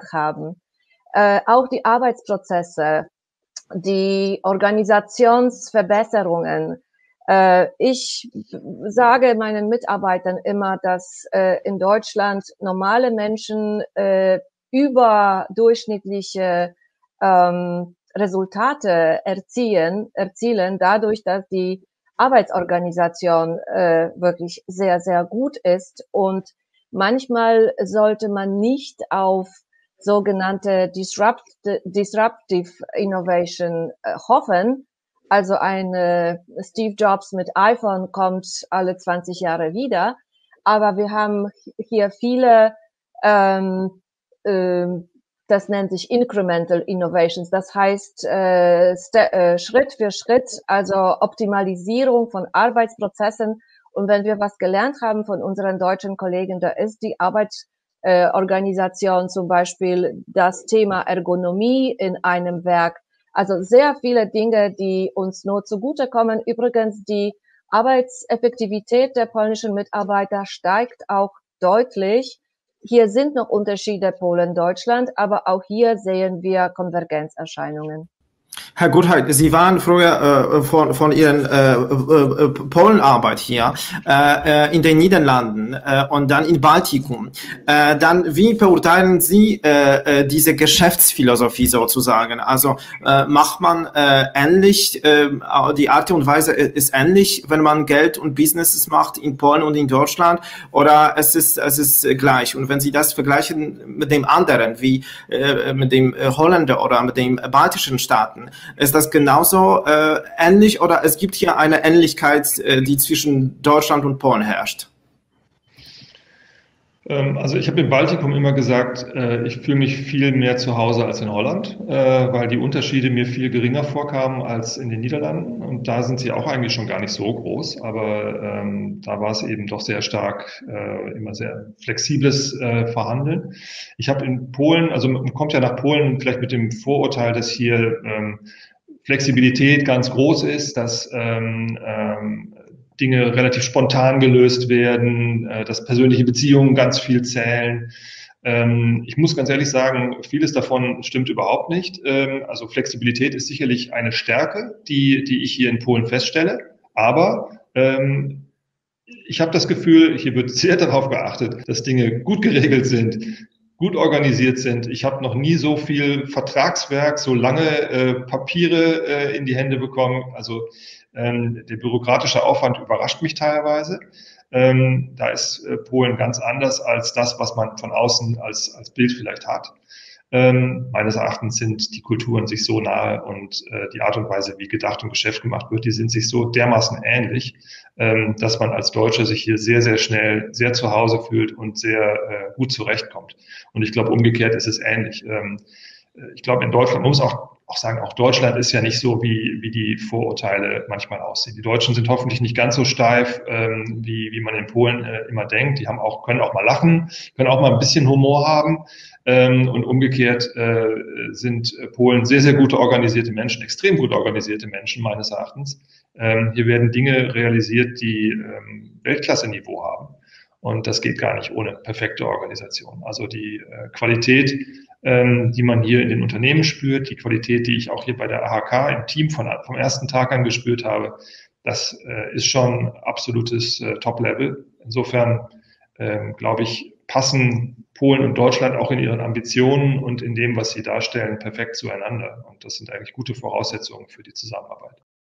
Auch die Arbeitsprozesse, die Organisationsverbesserungen. Ich sage meinen Mitarbeitern immer, dass in Deutschland normale Menschen überdurchschnittliche Resultate erzielen, dadurch, dass die Arbeitsorganisation wirklich sehr, sehr gut ist. Und manchmal sollte man nicht auf sogenannte Disruptive Innovation hoffen. Also ein Steve Jobs mit iPhone kommt alle 20 Jahre wieder. Aber wir haben hier viele, das nennt sich Incremental Innovations. Das heißt Schritt für Schritt, also Optimalisierung von Arbeitsprozessen. Und wenn wir was gelernt haben von unseren deutschen Kollegen, da ist die Arbeitsorganisation zum Beispiel das Thema Ergonomie in einem Werk. Also sehr viele Dinge, die uns nur zugutekommen. Übrigens, die Arbeitseffektivität der polnischen Mitarbeiter steigt auch deutlich. Hier sind noch Unterschiede Polen-Deutschland, aber auch hier sehen wir Konvergenzerscheinungen. Herr Gutheidt, Sie waren früher von Ihren Polenarbeit hier in den Niederlanden und dann in Baltikum. Dann, wie beurteilen Sie diese Geschäftsphilosophie sozusagen? Also macht man ähnlich, die Art und Weise ist ähnlich, wenn man Geld und Businesses macht in Polen und in Deutschland, oder es ist gleich? Und wenn Sie das vergleichen mit dem anderen, wie mit dem Holländer oder mit den baltischen Staaten, ist das genauso ähnlich, oder es gibt hier eine Ähnlichkeit, die zwischen Deutschland und Polen herrscht? Also ich habe im Baltikum immer gesagt, ich fühle mich viel mehr zu Hause als in Holland, weil die Unterschiede mir viel geringer vorkamen als in den Niederlanden. Und da sind sie auch eigentlich schon gar nicht so groß, aber da war es eben doch sehr stark, immer sehr flexibles Verhandeln. Ich habe in Polen, also man kommt ja nach Polen vielleicht mit dem Vorurteil, dass hier Flexibilität ganz groß ist, dass Dinge relativ spontan gelöst werden, dass persönliche Beziehungen ganz viel zählen. Ich muss ganz ehrlich sagen, vieles davon stimmt überhaupt nicht. Also Flexibilität ist sicherlich eine Stärke, die ich hier in Polen feststelle. Aber ich habe das Gefühl, hier wird sehr darauf geachtet, dass Dinge gut geregelt sind, gut organisiert sind. Ich habe noch nie so viel Vertragswerk, so lange Papiere in die Hände bekommen. Also der bürokratische Aufwand überrascht mich teilweise. Da ist Polen ganz anders als das, was man von außen als Bild vielleicht hat. Meines Erachtens sind die Kulturen sich so nahe und die Art und Weise, wie gedacht und Geschäft gemacht wird, die sind sich so dermaßen ähnlich, dass man als Deutscher sich hier sehr, sehr schnell sehr zu Hause fühlt und sehr gut zurechtkommt. Und ich glaube, umgekehrt ist es ähnlich. Ich glaube, in Deutschland, man muss auch auch sagen, auch Deutschland ist ja nicht so, wie die Vorurteile manchmal aussehen. Die Deutschen sind hoffentlich nicht ganz so steif, wie man in Polen immer denkt. Die können auch mal lachen, können auch mal ein bisschen Humor haben. Und umgekehrt sind Polen sehr, sehr gute organisierte Menschen, extrem gut organisierte Menschen meines Erachtens. Hier werden Dinge realisiert, die Weltklasse-Niveau haben. Und das geht gar nicht ohne perfekte Organisation. Also die Qualität, die man hier in den Unternehmen spürt, die Qualität, die ich auch hier bei der AHK im Team vom ersten Tag an gespürt habe, das ist schon absolutes Top-Level. Insofern, glaube ich, passen Polen und Deutschland auch in ihren Ambitionen und in dem, was sie darstellen, perfekt zueinander. Und das sind eigentlich gute Voraussetzungen für die Zusammenarbeit.